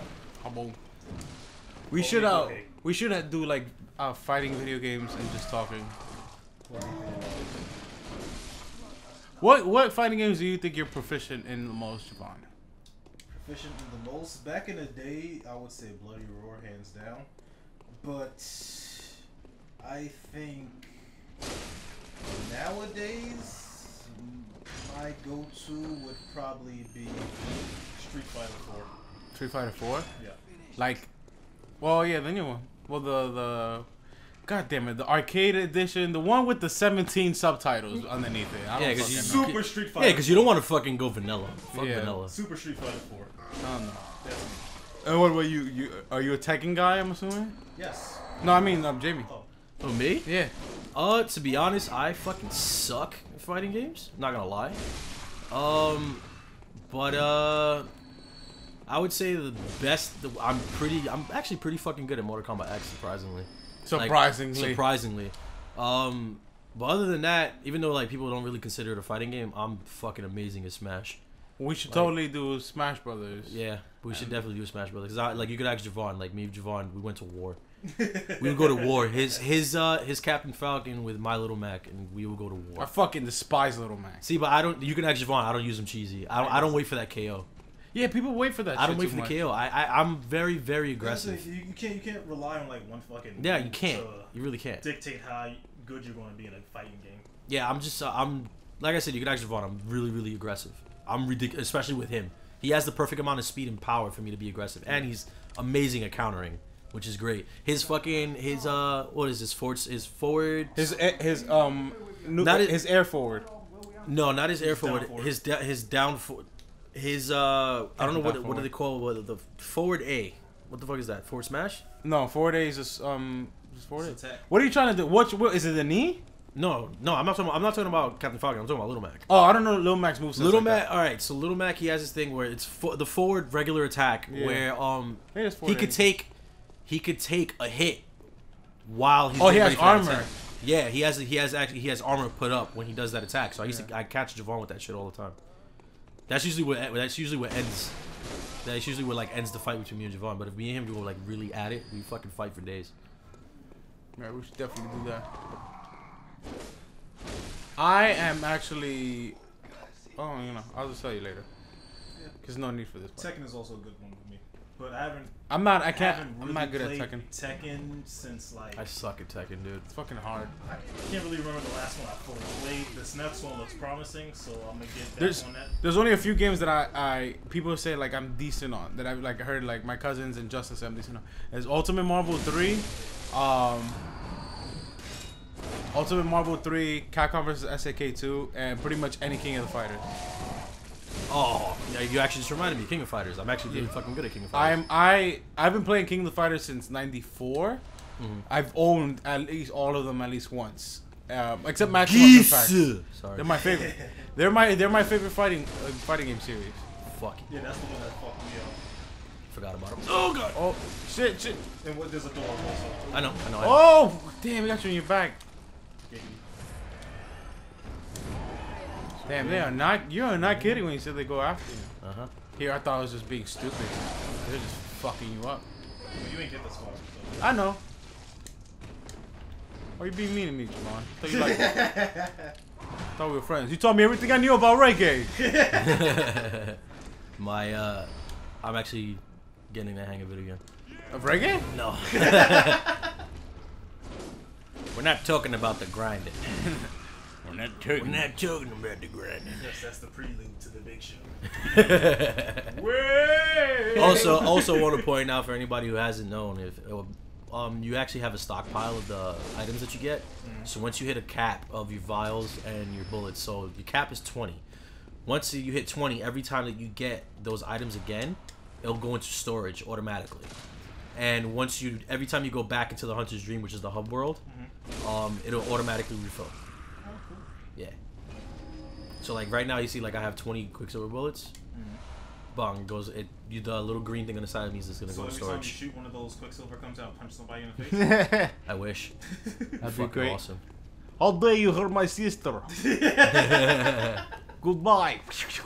We should okay. we should do like fighting video games and just talking. What fighting games do you think you're proficient in the most, Javon? Proficient in the most. Back in the day, I would say Bloody Roar, hands down. But I think nowadays my go-to would probably be Street Fighter 4. Street Fighter 4? Yeah. Like, well, yeah, the new one. Well, the God damn it, the arcade edition, the one with the 17 subtitles underneath it. I don't Yeah, 'cause fucking you- know. Super Street Fighter. Yeah, because you don't want to fucking go vanilla. Fuck Yeah. vanilla. Super Street Fighter 4. I don't know. That's me. And what about you? Are you a Tekken guy? I'm assuming. yes. No, I mean Jamie. Oh, me? Yeah. To be honest, I fucking suck at fighting games. Not gonna lie. But I would say the best. I'm actually pretty fucking good at Mortal Kombat X, surprisingly. Surprisingly. But other than that, even though like people don't really consider it a fighting game, I'm fucking amazing at Smash. We should totally do Smash Brothers. Yeah, we should definitely do Smash Brothers. Cause like you could ask Javon, like me and Javon, we went to war. We would go to war. His Captain Falcon with My Little Mac, and we would go to war. I fucking despise Little Mac. See, but I don't. You can ask Javon. I don't use him cheesy. I don't wait for that KO. Yeah, people wait for that. I don't wait for the KO. I'm very very aggressive. You can't rely on like one fucking. Yeah, you can't. You really can't dictate how good you're going to be in a fighting game. Yeah, I'm just I'm like I said. You can ask Javon. I'm really really aggressive. I'm ridiculous, especially with him. He has the perfect amount of speed and power for me to be aggressive, and he's amazing at countering, which is great. His what is his forward? His air forward. No, not his air forward. His down forward. His I don't know what do they call the forward A? What the fuck is that? Forward smash? No, forward A is just forward It's attack. What are you trying to do? What is it? The knee? No, I'm not talking about Captain Falcon. I'm talking about Little Mac. Oh, I don't know Little Mac's moves. Little Mac, all right. So Little Mac, he has this thing where it's the forward regular attack, where he could take a hit while he's he has ready for that armor. attack. Yeah, he has armor put up when he does that attack. So I catch Javon with that shit all the time. That's usually what ends. That's usually what like ends the fight between me and Javon. But if me and him go like really at it, we fucking fight for days. Yeah, we should definitely do that. I am actually. Oh, I'll just tell you later. There's no need for this part. Tekken is also a good one with me, but I haven't. I'm not good at played Tekken. Tekken since like. I suck at Tekken, dude. It's fucking hard. I can't really remember the last one I fully played. This next one looks promising, so I'm gonna get back on that. There's only a few games that I people say like I'm decent on, that I've like heard like my cousins and Justice I'm decent on. There's Ultimate Marvel 3, Capcom vs SNK 2, and pretty much any King of the Fighters. Oh, yeah, you actually just reminded me of King of Fighters. I'm actually really fucking good at King of Fighters. I've been playing King of the Fighters since '94. I've owned at least all of them at least once, except Maximum Effect. Sorry, They're my favorite. they're my favorite fighting game series. Fuck. Yeah, that's the one that fucked me up. Forgot about him. Oh god. Oh shit. And there's a door also. I know. Oh damn, we got you in your back. Damn, you are not kidding when you said they go after you. Here, I thought I was just being stupid. They're just fucking you up. Well, you ain't get this far. So. I know. Why are you being mean to me, Javon? Thought we were friends. You told me everything I knew about reggae. I'm actually getting the hang of it again. Of reggae? No. We're not talking about the grinding. We're not talking about the grinding. Yes, that's the prelude to the big show. Also want to point out for anybody who hasn't known, if you actually have a stockpile of the items that you get. So once you hit a cap of your vials and your bullets, so your cap is 20. Once you hit 20, every time that you get those items again, it'll go into storage automatically. And every time you go back into the Hunter's Dream, which is the hub world, it'll automatically refill. Yeah. So like right now, you see like I have 20 Quicksilver bullets. Bong goes the little green thing on the side means it's gonna go in storage. So every time you shoot one of those Quicksilver comes out and punch somebody in the face. I wish. That'd be great. Awesome. How dare you hurt my sister? Goodbye.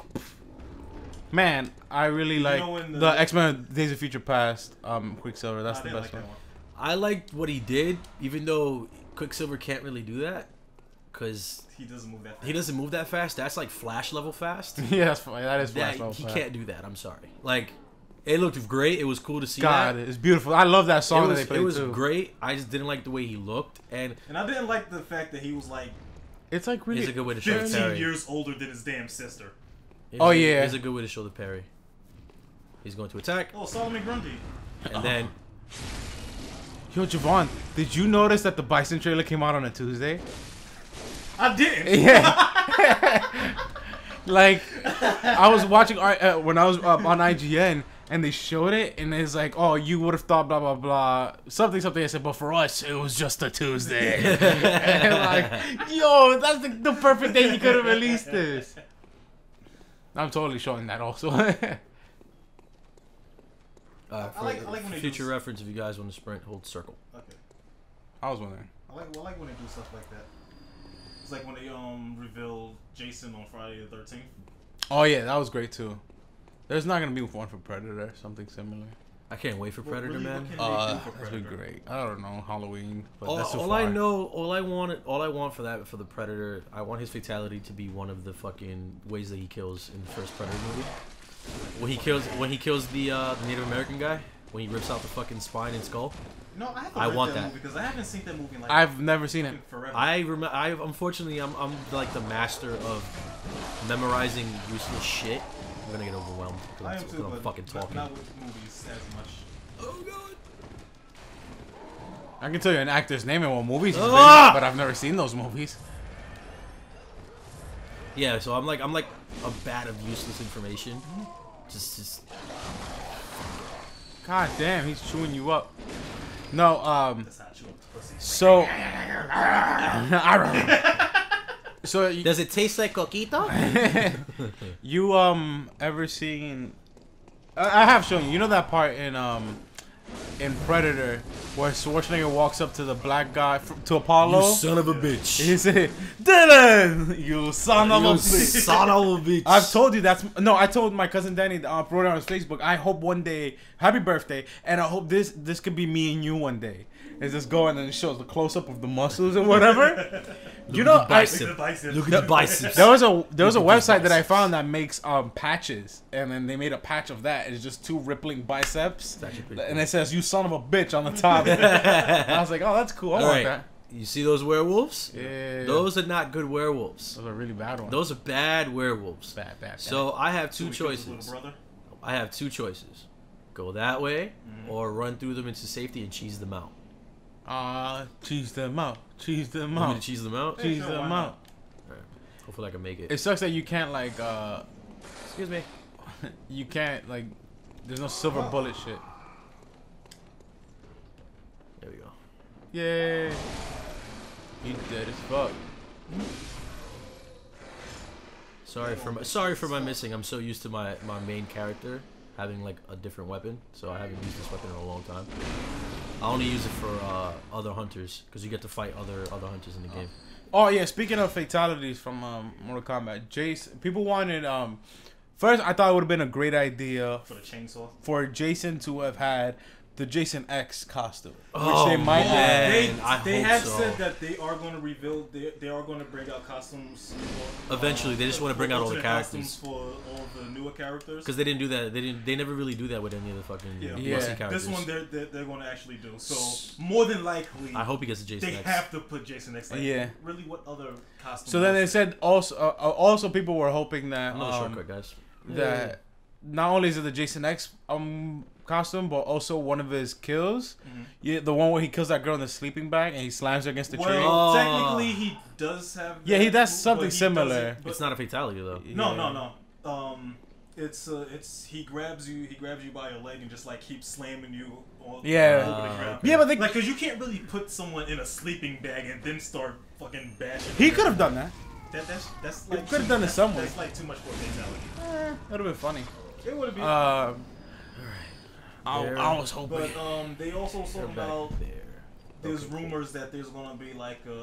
Man, I really like the X-Men Days of Future Past Quicksilver. That's the best one. I liked what he did, even though Quicksilver can't really do that. Because he doesn't move that fast. He doesn't move that fast. That's like Flash level fast. Yeah, that is Flash level he fast. Can't do that. I'm sorry. Like, it looked great. It was cool to see. God, it's beautiful. I love that song that they played too. It was great. I just didn't like the way he looked, and I didn't like the fact that he was like. It's like really. It's a good way to show 15 years older than his damn sister. Yeah. It's a good way to show the parry. He's going to attack. Oh, Solomon Grundy. And then. Yo, Javon, did you notice that the Bison trailer came out on a Tuesday? I didn't. Yeah. Like, I was watching when I was on IGN, and they showed it, and it's like, oh, you would have thought blah blah blah, something. I said, but for us, it was just a Tuesday. And like, yo, that's the perfect day you could have released this. I'm totally showing that also. For like when they future do- reference, if you guys want to sprint, hold circle. Okay. I was wondering. I like when they do stuff like that. It's like when they reveal Jason on Friday the 13th. Oh yeah, that was great too. There's not gonna be one for Predator, something similar. I can't wait for Predator, really, man. what can they do for That's been Predator? great. I don't know, Halloween, but All, that's too all far. I know, all I want for the Predator, I want his fatality to be one of the fucking ways that he kills in the first Predator movie. When he kills the Native American guy, when he rips out the fucking spine and skull. No, I have to I rent want that that. movie because I haven't seen that movie in like I've never seen it. forever. I unfortunately I'm like the master of memorizing useless shit. I'm gonna get overwhelmed I am because too, I'm but fucking talking. not with movies as much. Oh god. I can tell you an actor's name in what movies he's been, Ah! but I've never seen those movies. Yeah, so I'm like a bat of useless information. Just God damn, he's chewing you up. No, That's not true. Pussy. so so you, does it taste like coquito? you ever seen? I have shown you. You know that part in Predator where Schwarzenegger walks up to the black guy to Apollo. You son of a bitch. He said, "Dylan, you son of a You bitch." son of a bitch. I've told you that's no. I told my cousin Danny, wrote it on his Facebook. I hope one day, happy birthday, and I hope this could be me and you one day. It's just going and it shows the close up of the muscles and whatever. You know, at the bicep. Look at the biceps. Look at the biceps. there was a Look at website these that I biceps. found that makes patches, and then they made a patch of that. It's just two rippling biceps, actually pretty and cool. it says "You son of a bitch" on the top. I was like, oh, that's cool. I All want right. that. You see those werewolves? Yeah, Those are not good werewolves. those are really bad ones. Those are bad werewolves. bad. So I have two So he kills his little choices. brother. I have two choices. Go that way or run through them into safety and cheese them out. Cheese them out. Cheese them Want me to out. cheese them out? Yeah, Cheese sure, why them not? out. Hopefully I can make it. It sucks that you can't like Excuse me. you can't like there's no silver bullet shit. There we go. Yay. You dead as fuck. Sorry for my missing. I'm so used to my main character having like a different weapon, so I haven't used this weapon in a long time. I only use it for other hunters because you get to fight other hunters in the game. Oh yeah, speaking of fatalities from Mortal Kombat, Jason, people wanted first I thought it would have been a great idea For the chainsaw. for Jason to have had the Jason X costume, Oh, which they might man. They I have hope so. said that they are going to reveal. They are going to bring out costumes. For, Eventually, they just wanna bring out all the alternate characters. costumes for all the newer characters. Because they didn't do that. They never really do that with any of the fucking Yeah. Yeah. Musty characters. This one they're going to actually do. So more than likely, I hope he gets a Jason they X. have to put Jason X. Like, Yeah. Really, what other costume? So then they was said also people were hoping that Another shortcut, guys. that not only is it the Jason X costume, but also one of his kills. Mhm. Yeah, the one where he kills that girl in the sleeping bag and he slams her against the tree. Well, Oh. technically he does have. Yeah, he that does move, something but he similar. doesn't- but- It's not a fatality though. No, Yeah. no. It's he grabs you by your leg and just like keeps slamming you. Yeah. Over the ground. Yeah, but they, Like, cause you can't really put someone in a sleeping bag and then start fucking bashing. he them. could have done that. That's like could've too- done it that's- some way. That's like too much for a fatality. That would have been funny. It would have been. I was hoping. But they also They're talk back about there. there's Okay, cool. rumors that there's gonna be like a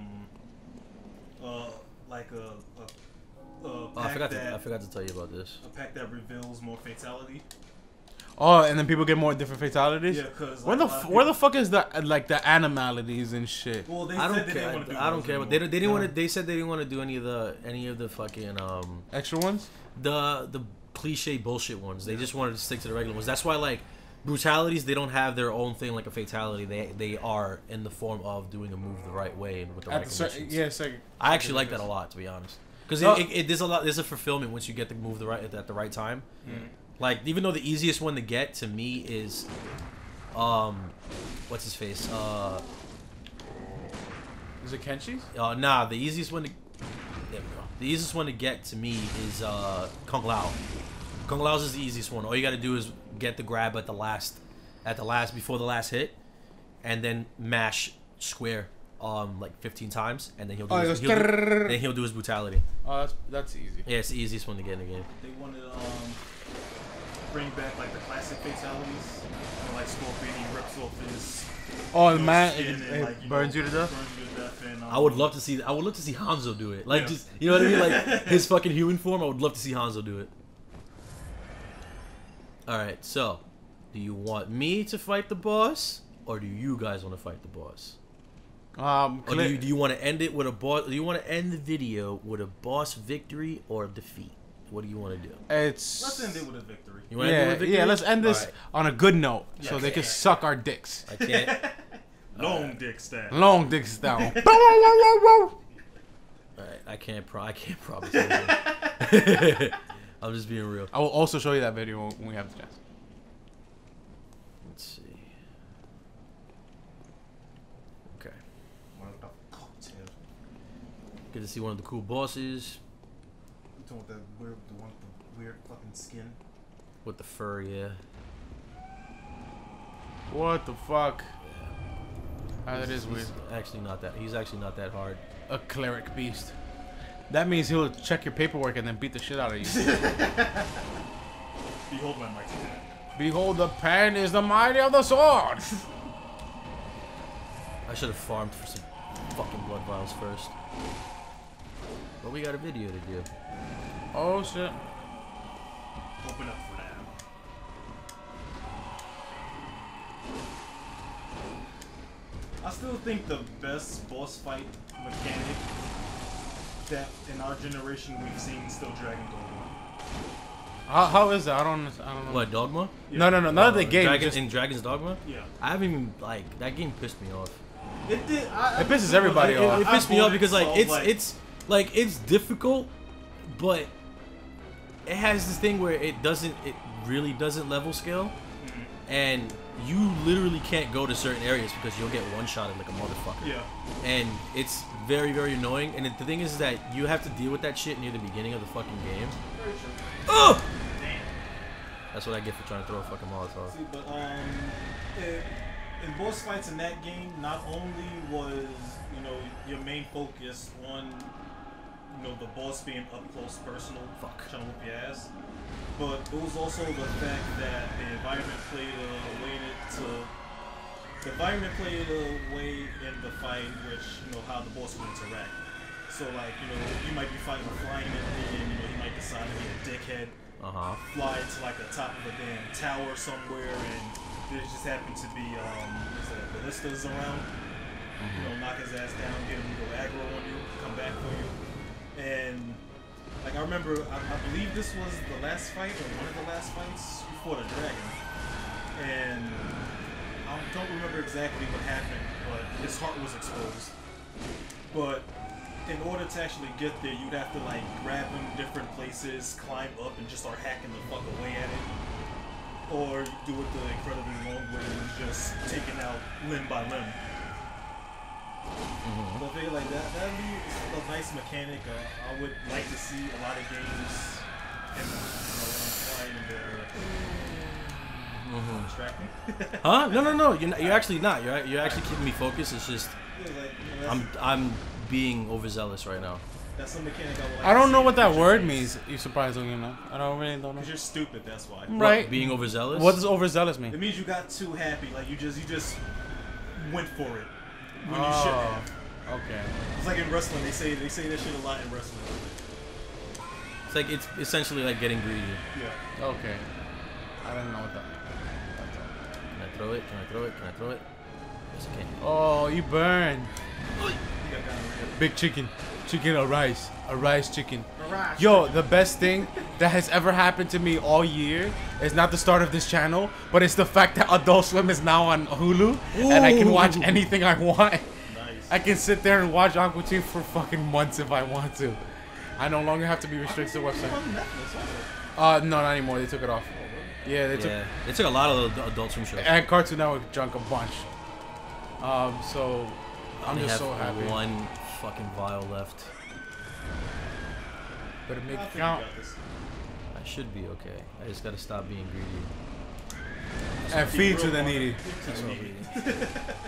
Oh, I forgot to tell you about this. a pack that reveals more fatality. Oh, and then people get more different fatalities. Yeah, because Where the fuck is the like the animalities and shit? Well, they I said don't that they care. want to do I don't those care. But anymore. they didn't want to. They said they didn't want to do any of the fucking Extra ones? the cliche bullshit ones. They just wanted to stick to the regular ones. That's why like brutalities, they don't have their own thing like a fatality. They are in the form of doing a move the right way and with the right conditions. Yeah, it's like I actually like that a lot, to be honest, because No. there's a fulfillment once you get to move the right at the right time. Mm. Like even though the easiest one to get to me is, what's his face? Is it Kenshi's? Nah, the easiest one to there we go. The easiest one to get to me is Kung Lao. Kung Lao's is the easiest one. All you got to do is get the grab at the last, before the last hit, and then mash square like 15 times, and then he'll do his brutality. Oh, that's easy. Yeah, it's the easiest one to get in the game. They wanted bring back like the classic fatalities, like Scorpion, he rips off his. Oh, man, skin and, like, burns you to death. Burns you to death and, I would love to see Hanzo do it. Like, just, you know what I mean? Like his fucking human form. I would love to see Hanzo do it. All right, so do you want me to fight the boss, or do you guys want to fight the boss? Or do you want to end it with a boss? Do you want to end the video with a boss victory or defeat? What do you want to do? Let's end it with a victory. You want to end it with a victory? Yeah, let's end this Right. on a good note, so Yes. they can suck our dicks. I can't. Long dick stab. Long dicks down. All right, I can't promise anything. I'm just being real. I will also show you that video when we have the chance. Let's see. Okay. Good to see one of the cool bosses The one with the weird fucking skin. with the fur. Yeah. What the fuck? That is weird. He's actually not that hard. A cleric beast. That means he'll check your paperwork and then beat the shit out of you. Behold my mighty hand. Behold, the pen is the mighty of the sword. I should have farmed for some fucking blood vials first. But we got a video to do. Oh shit. Open up for that. I still think the best boss fight mechanic that in our generation we've seen is still Dragon Dogma. How is that? I don't know. What, Dogma? No, not the game. Dragon, just, in Dragon's Dogma? Yeah. I haven't even, like, that game pissed me off. It did. It pisses everybody off. It pissed me off because, like, it's difficult, but it has this thing where it really doesn't level scale, and you literally can't go to certain areas because you'll get one-shotted like a motherfucker. Yeah. And it's very, very annoying. And the thing is that you have to deal with that shit near the beginning of the fucking game. Oh! That's what I get for trying to throw a fucking Molotov. See, but in boss fights in that game, not only was your main focus on the boss being up close, personal, trying to whoop your ass, but it was also the fact that the environment played a way in the fight, which how the boss would interact. So like you might be fighting a flying enemy, and he might decide to be a dickhead. Fly to like the top of a damn tower somewhere, and there just happened to be ballistas around. Knock his ass down, get him to go aggro on you, come back for you. And like I remember, I believe this was the last fight or one of the last fights before the dragon, and I don't remember exactly what happened, but his heart was exposed. But in order to actually get there, you'd have to like grab him different places, climb up, and just start hacking the fuck away at it. Or do it the incredibly long way and just taking out limb by limb. So I feel like that'd be a nice mechanic. I would like to see a lot of games distracting. Huh? No. You're actually not. You're actually keeping me focused. It's just I'm being overzealous right now. That's a mechanic I would like I don't to know see what in that future word games. means. You surprisingly know. I really don't know. Because you're stupid, that's why. Right. What, being overzealous? What does overzealous mean? It means you got too happy, like you just went for it when you shouldn't have. Okay. It's like in wrestling, they say that shit a lot in wrestling. It's like it's essentially like getting greedy. Yeah. Okay. I don't know what that Can I throw it? Can I throw it? Can I throw it? Yes, I can. Oh, you burn. You got gonorrhea. Big chicken. Chicken or rice. A rice chicken. Rice Yo, the best thing that has ever happened to me all year is not the start of this channel, but it's the fact that Adult Swim is now on Hulu, and I can watch anything I want. Nice. I can sit there and watch Aqua Teen for fucking months if I want to. I no longer have to be restricted to the website. On Netflix, also. No, not anymore. They took it off. Yeah, they took. They took a lot of the Adult Swim shows. And Cartoon Network junk a bunch. So I'm They just have so happy. one fucking vial left. Better make I it think you count. got this. I should be okay. I just gotta stop being greedy. And feed to the needy. That's what I'm reading.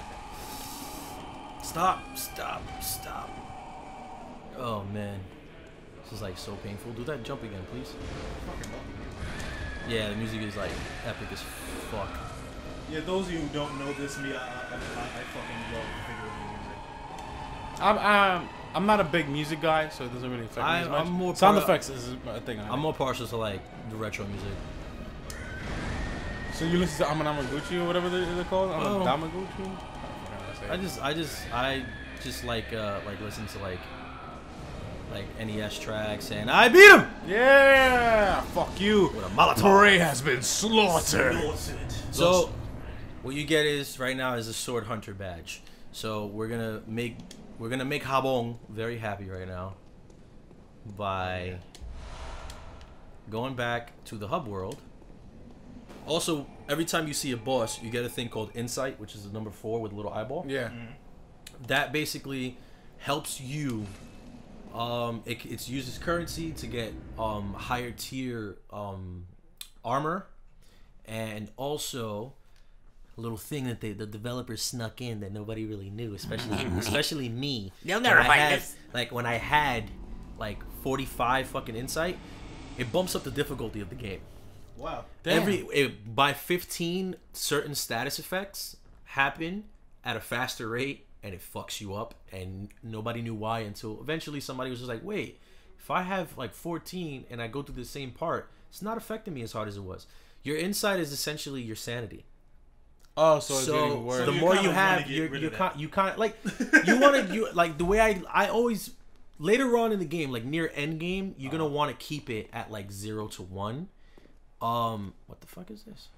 Stop. Oh man. This is like so painful. Do that jump again, please. Yeah, the music is like epic as fuck. Yeah, those of you who don't know this, me, I fucking love video game music. I'm not a big music guy, so it doesn't really affect me as much. I'm more Sound effects is a thing. I'm more partial to like the retro music. So you listen to Amanaguchi or whatever they're called? Oh. Amanaguchi? I just like listen to like NES tracks and I beat him. Yeah, fuck you. With a Molotov. Prey has been slaughtered. So what you get is right now is a sword hunter badge. So we're gonna make Habong very happy right now by going back to the hub world. Also, every time you see a boss, you get a thing called Insight, which is the number 4 with a little eyeball. Yeah. That basically helps you. It uses currency to get higher tier armor, and also a little thing that the developers snuck in that nobody really knew, especially me. They'll never find this. Like when I had like 45 fucking insight, it bumps up the difficulty of the game. Wow. By 15, certain status effects happen at a faster rate, and it fucks you up, and nobody knew why until eventually somebody was just like, wait, if I have like 14 and I go through the same part, it's not affecting me as hard as it was. Your insight is essentially your sanity. Oh, so it's getting worse. The you more kinda you have, wanna get rid of that. you kind of like you want to like the way I always later on in the game, like near end game, you're gonna want to keep it at like 0 to 1. What the fuck is this?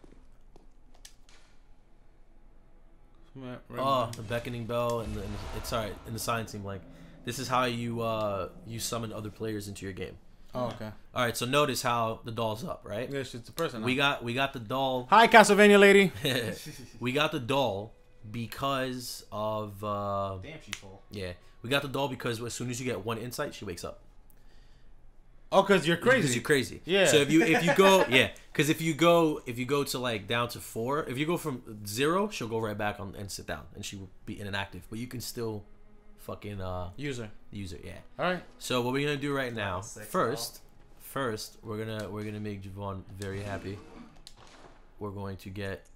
Oh, the beckoning bell and it's alright in the sign seem like this is how you summon other players into your game. Oh, okay. All right, so notice how the doll's up, right? Yeah, she's the person. We got the doll. Hi, Castlevania lady. We got the doll because of Damn, she's full. yeah. We got the doll because as soon as you get one insight, she wakes up. Oh, because you're crazy. Because you're crazy. Yeah. So if you go because if you go to like down to 4, if you go from 0, she'll go right back on and sit down, and she will be inactive. But you can still fucking use her. Yeah. All right. So what we're gonna do right now? Sex First, we're gonna make Javon very happy. We're going to get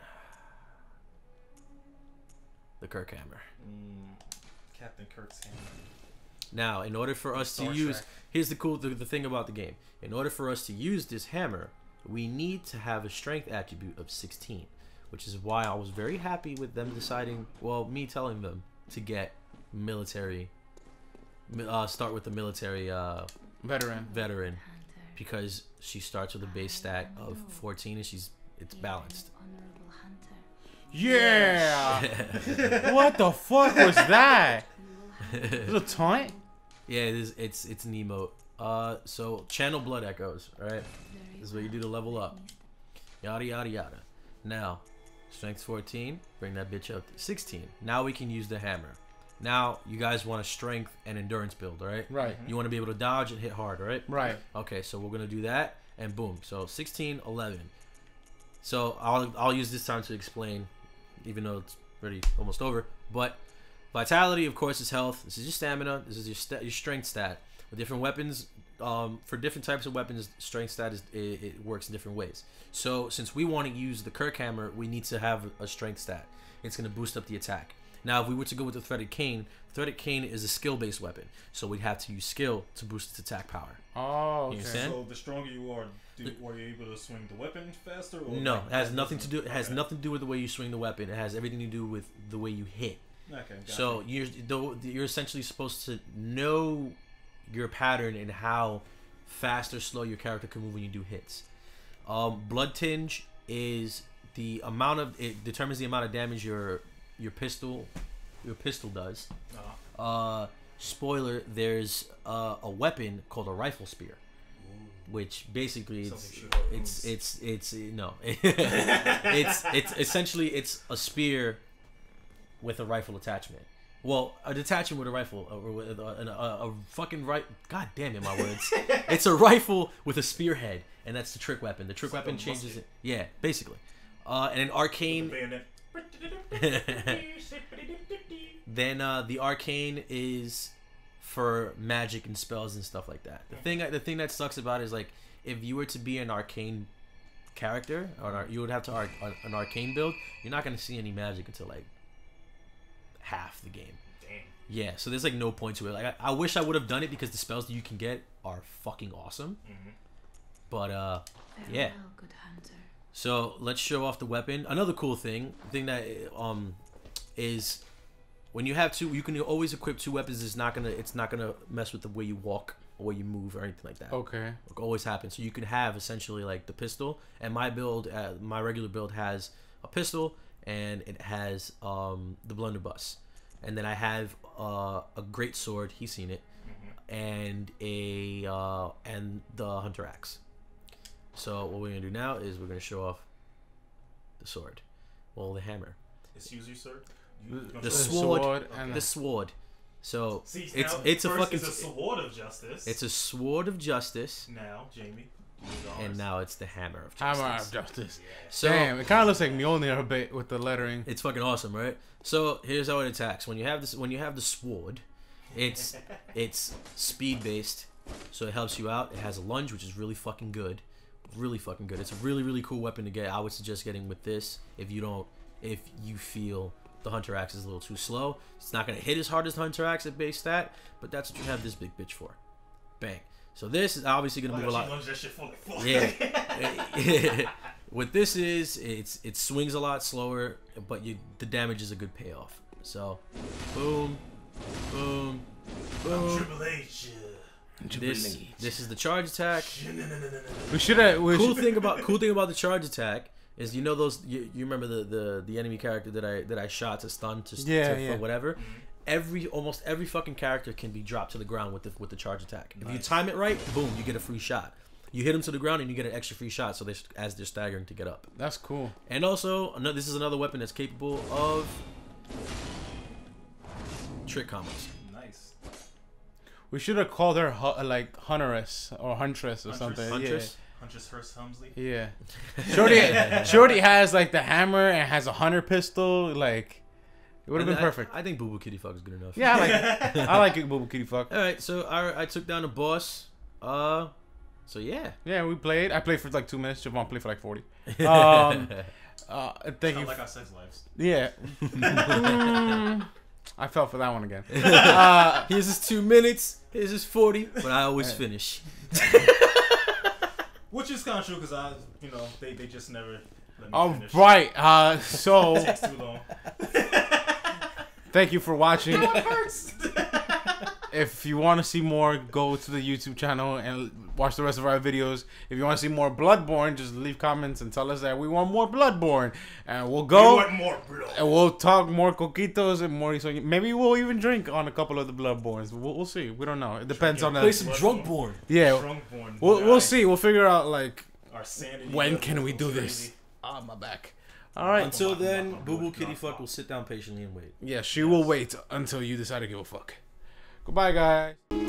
the Kirk hammer. Captain Kirk's hammer. Now, in order for us to Star use, Trek. here's the thing about the game. In order for us to use this hammer, we need to have a strength attribute of 16, which is why I was very happy with them deciding, well, me telling them to get military, start with the military veteran, because she starts with a base stat of 14 and it's balanced. Yeah. What the fuck was that? Little taunt? Yeah, it is. It's an emote. So channel blood echoes. All right, this is what you do to level up. Yada yada yada. Now, strength 14. Bring that bitch up to 16. Now we can use the hammer. Now you guys want a strength and endurance build, all right? Right. You want to be able to dodge and hit hard, all right? Right. Okay, so we're gonna do that, and boom. So 16, 11. So I'll use this time to explain, even though it's already almost over. But vitality, of course, is health. This is your stamina. This is your strength stat. With different weapons, for different types of weapons, strength stat it works in different ways. So since we want to use the Kirk hammer, we need to have a strength stat. It's going to boost up the attack. Now, if we were to go with the threaded cane is a skill-based weapon. So we'd have to use skill to boost its attack power. Oh, okay. You understand? So the stronger you are, were you able to swing the weapon faster? Or No, like, it has nothing to do. It has okay. nothing to do with the way you swing the weapon. It has everything to do with the way you hit. Okay. Gotcha. So you're essentially supposed to know your pattern and how fast or slow your character can move when you do hits. Blood tinge is the amount of it determines the amount of damage your pistol does. Spoiler: there's a weapon called a rifle spear, which basically it's essentially it's a spear with a rifle attachment. Well, a detachment with a rifle, or with a fucking right. God damn it, my words. It's a rifle with a spearhead, and that's the trick weapon. The trick weapon changes it. Yeah, basically. And an arcane. Then the arcane is for magic and spells and stuff like that. The thing that sucks about it is like if you were to be an arcane character, or you would have to an arcane build. You're not gonna see any magic until like half the game. Damn. Yeah, so there's like no point to it. Like I wish I would have done it because the spells that you can get are fucking awesome. But yeah. Good hunter. So let's show off the weapon. Another cool thing that is when you have two, you can always equip two weapons. It's not gonna mess with the way you walk or way you move or anything like that. Okay. It always happens. So you can have essentially like the pistol, and my build, my regular build has a pistol and it has the blunderbuss, and then I have a great sword. He's seen it, and and the hunter axe. So what we're gonna do now is we're gonna show off the sword, well, the hammer, Excuse you, sir. the sword, and the sword. So See, it's now, a first fucking is a sword of justice. it's a sword of justice, Now, Jamie. and now it's the hammer of justice. Hammer of Justice. So Damn, it kind of looks like Mjolnir a bit with the lettering. it's fucking awesome, right? So here's how it attacks. When you have the sword, it's speed based, so it helps you out. It has a lunge, which is really fucking good. Really fucking good. It's a really cool weapon to get. I would suggest getting with this if you feel the hunter axe is a little too slow. It's not gonna hit as hard as the hunter axe at base stat, but that's what you have this big bitch for. Bang. So this is obviously gonna move a lot. That shit for like Yeah. What this is, it swings a lot slower, but the damage is a good payoff. So, boom, boom, boom. Triple H. This is the charge attack. We should have. Cool thing about the charge attack is, you know, those you remember the enemy character that I shot to stun to for whatever. Almost every fucking character can be dropped to the ground with the charge attack. If you time it right, boom, you get a free shot. You hit them to the ground and you get an extra free shot, so as they're staggering to get up. That's cool. And also, this is another weapon that's capable of trick combos. Nice. We should have called her like Huntress or Huntress or something. Huntress? Huntress Hearst Humsley. Yeah. Shorty has like the hammer and has a hunter pistol. Like, it would have been perfect. I think Boo Boo Kitty Fuck is good enough. Yeah, I like it. I like it, Boo Boo Kitty Fuck. All right, so I took down the boss. So yeah. Yeah, we played. I played for like 2 minutes. Javon played for like 40. Thank you. Like our sex lives. Yeah. I fell for that one again. Here's his 2 minutes. Here's his 40. But I always finish. Which is kind of true because they just never let me All finish. right. So It takes too long. thank you for watching. It hurts. If you want to see more, go to the YouTube channel and watch the rest of our videos. If you want to see more Bloodborne, just leave comments and tell us that we want more Bloodborne, and we'll go. You want more blood. And we'll talk more coquitos and more. So maybe we'll even drink on a couple of the Bloodborns. We'll see. We don't know. It depends on Play the. some Drunkborn. Yeah, Drunkborn. we'll see. We'll figure out like Our sanity when level can we is do crazy. this. Ah, my back. All right. Until then, Boo Boo Kitty Fuck will sit down patiently and wait. Yeah, she will wait until you decide to give a fuck. Goodbye, guys.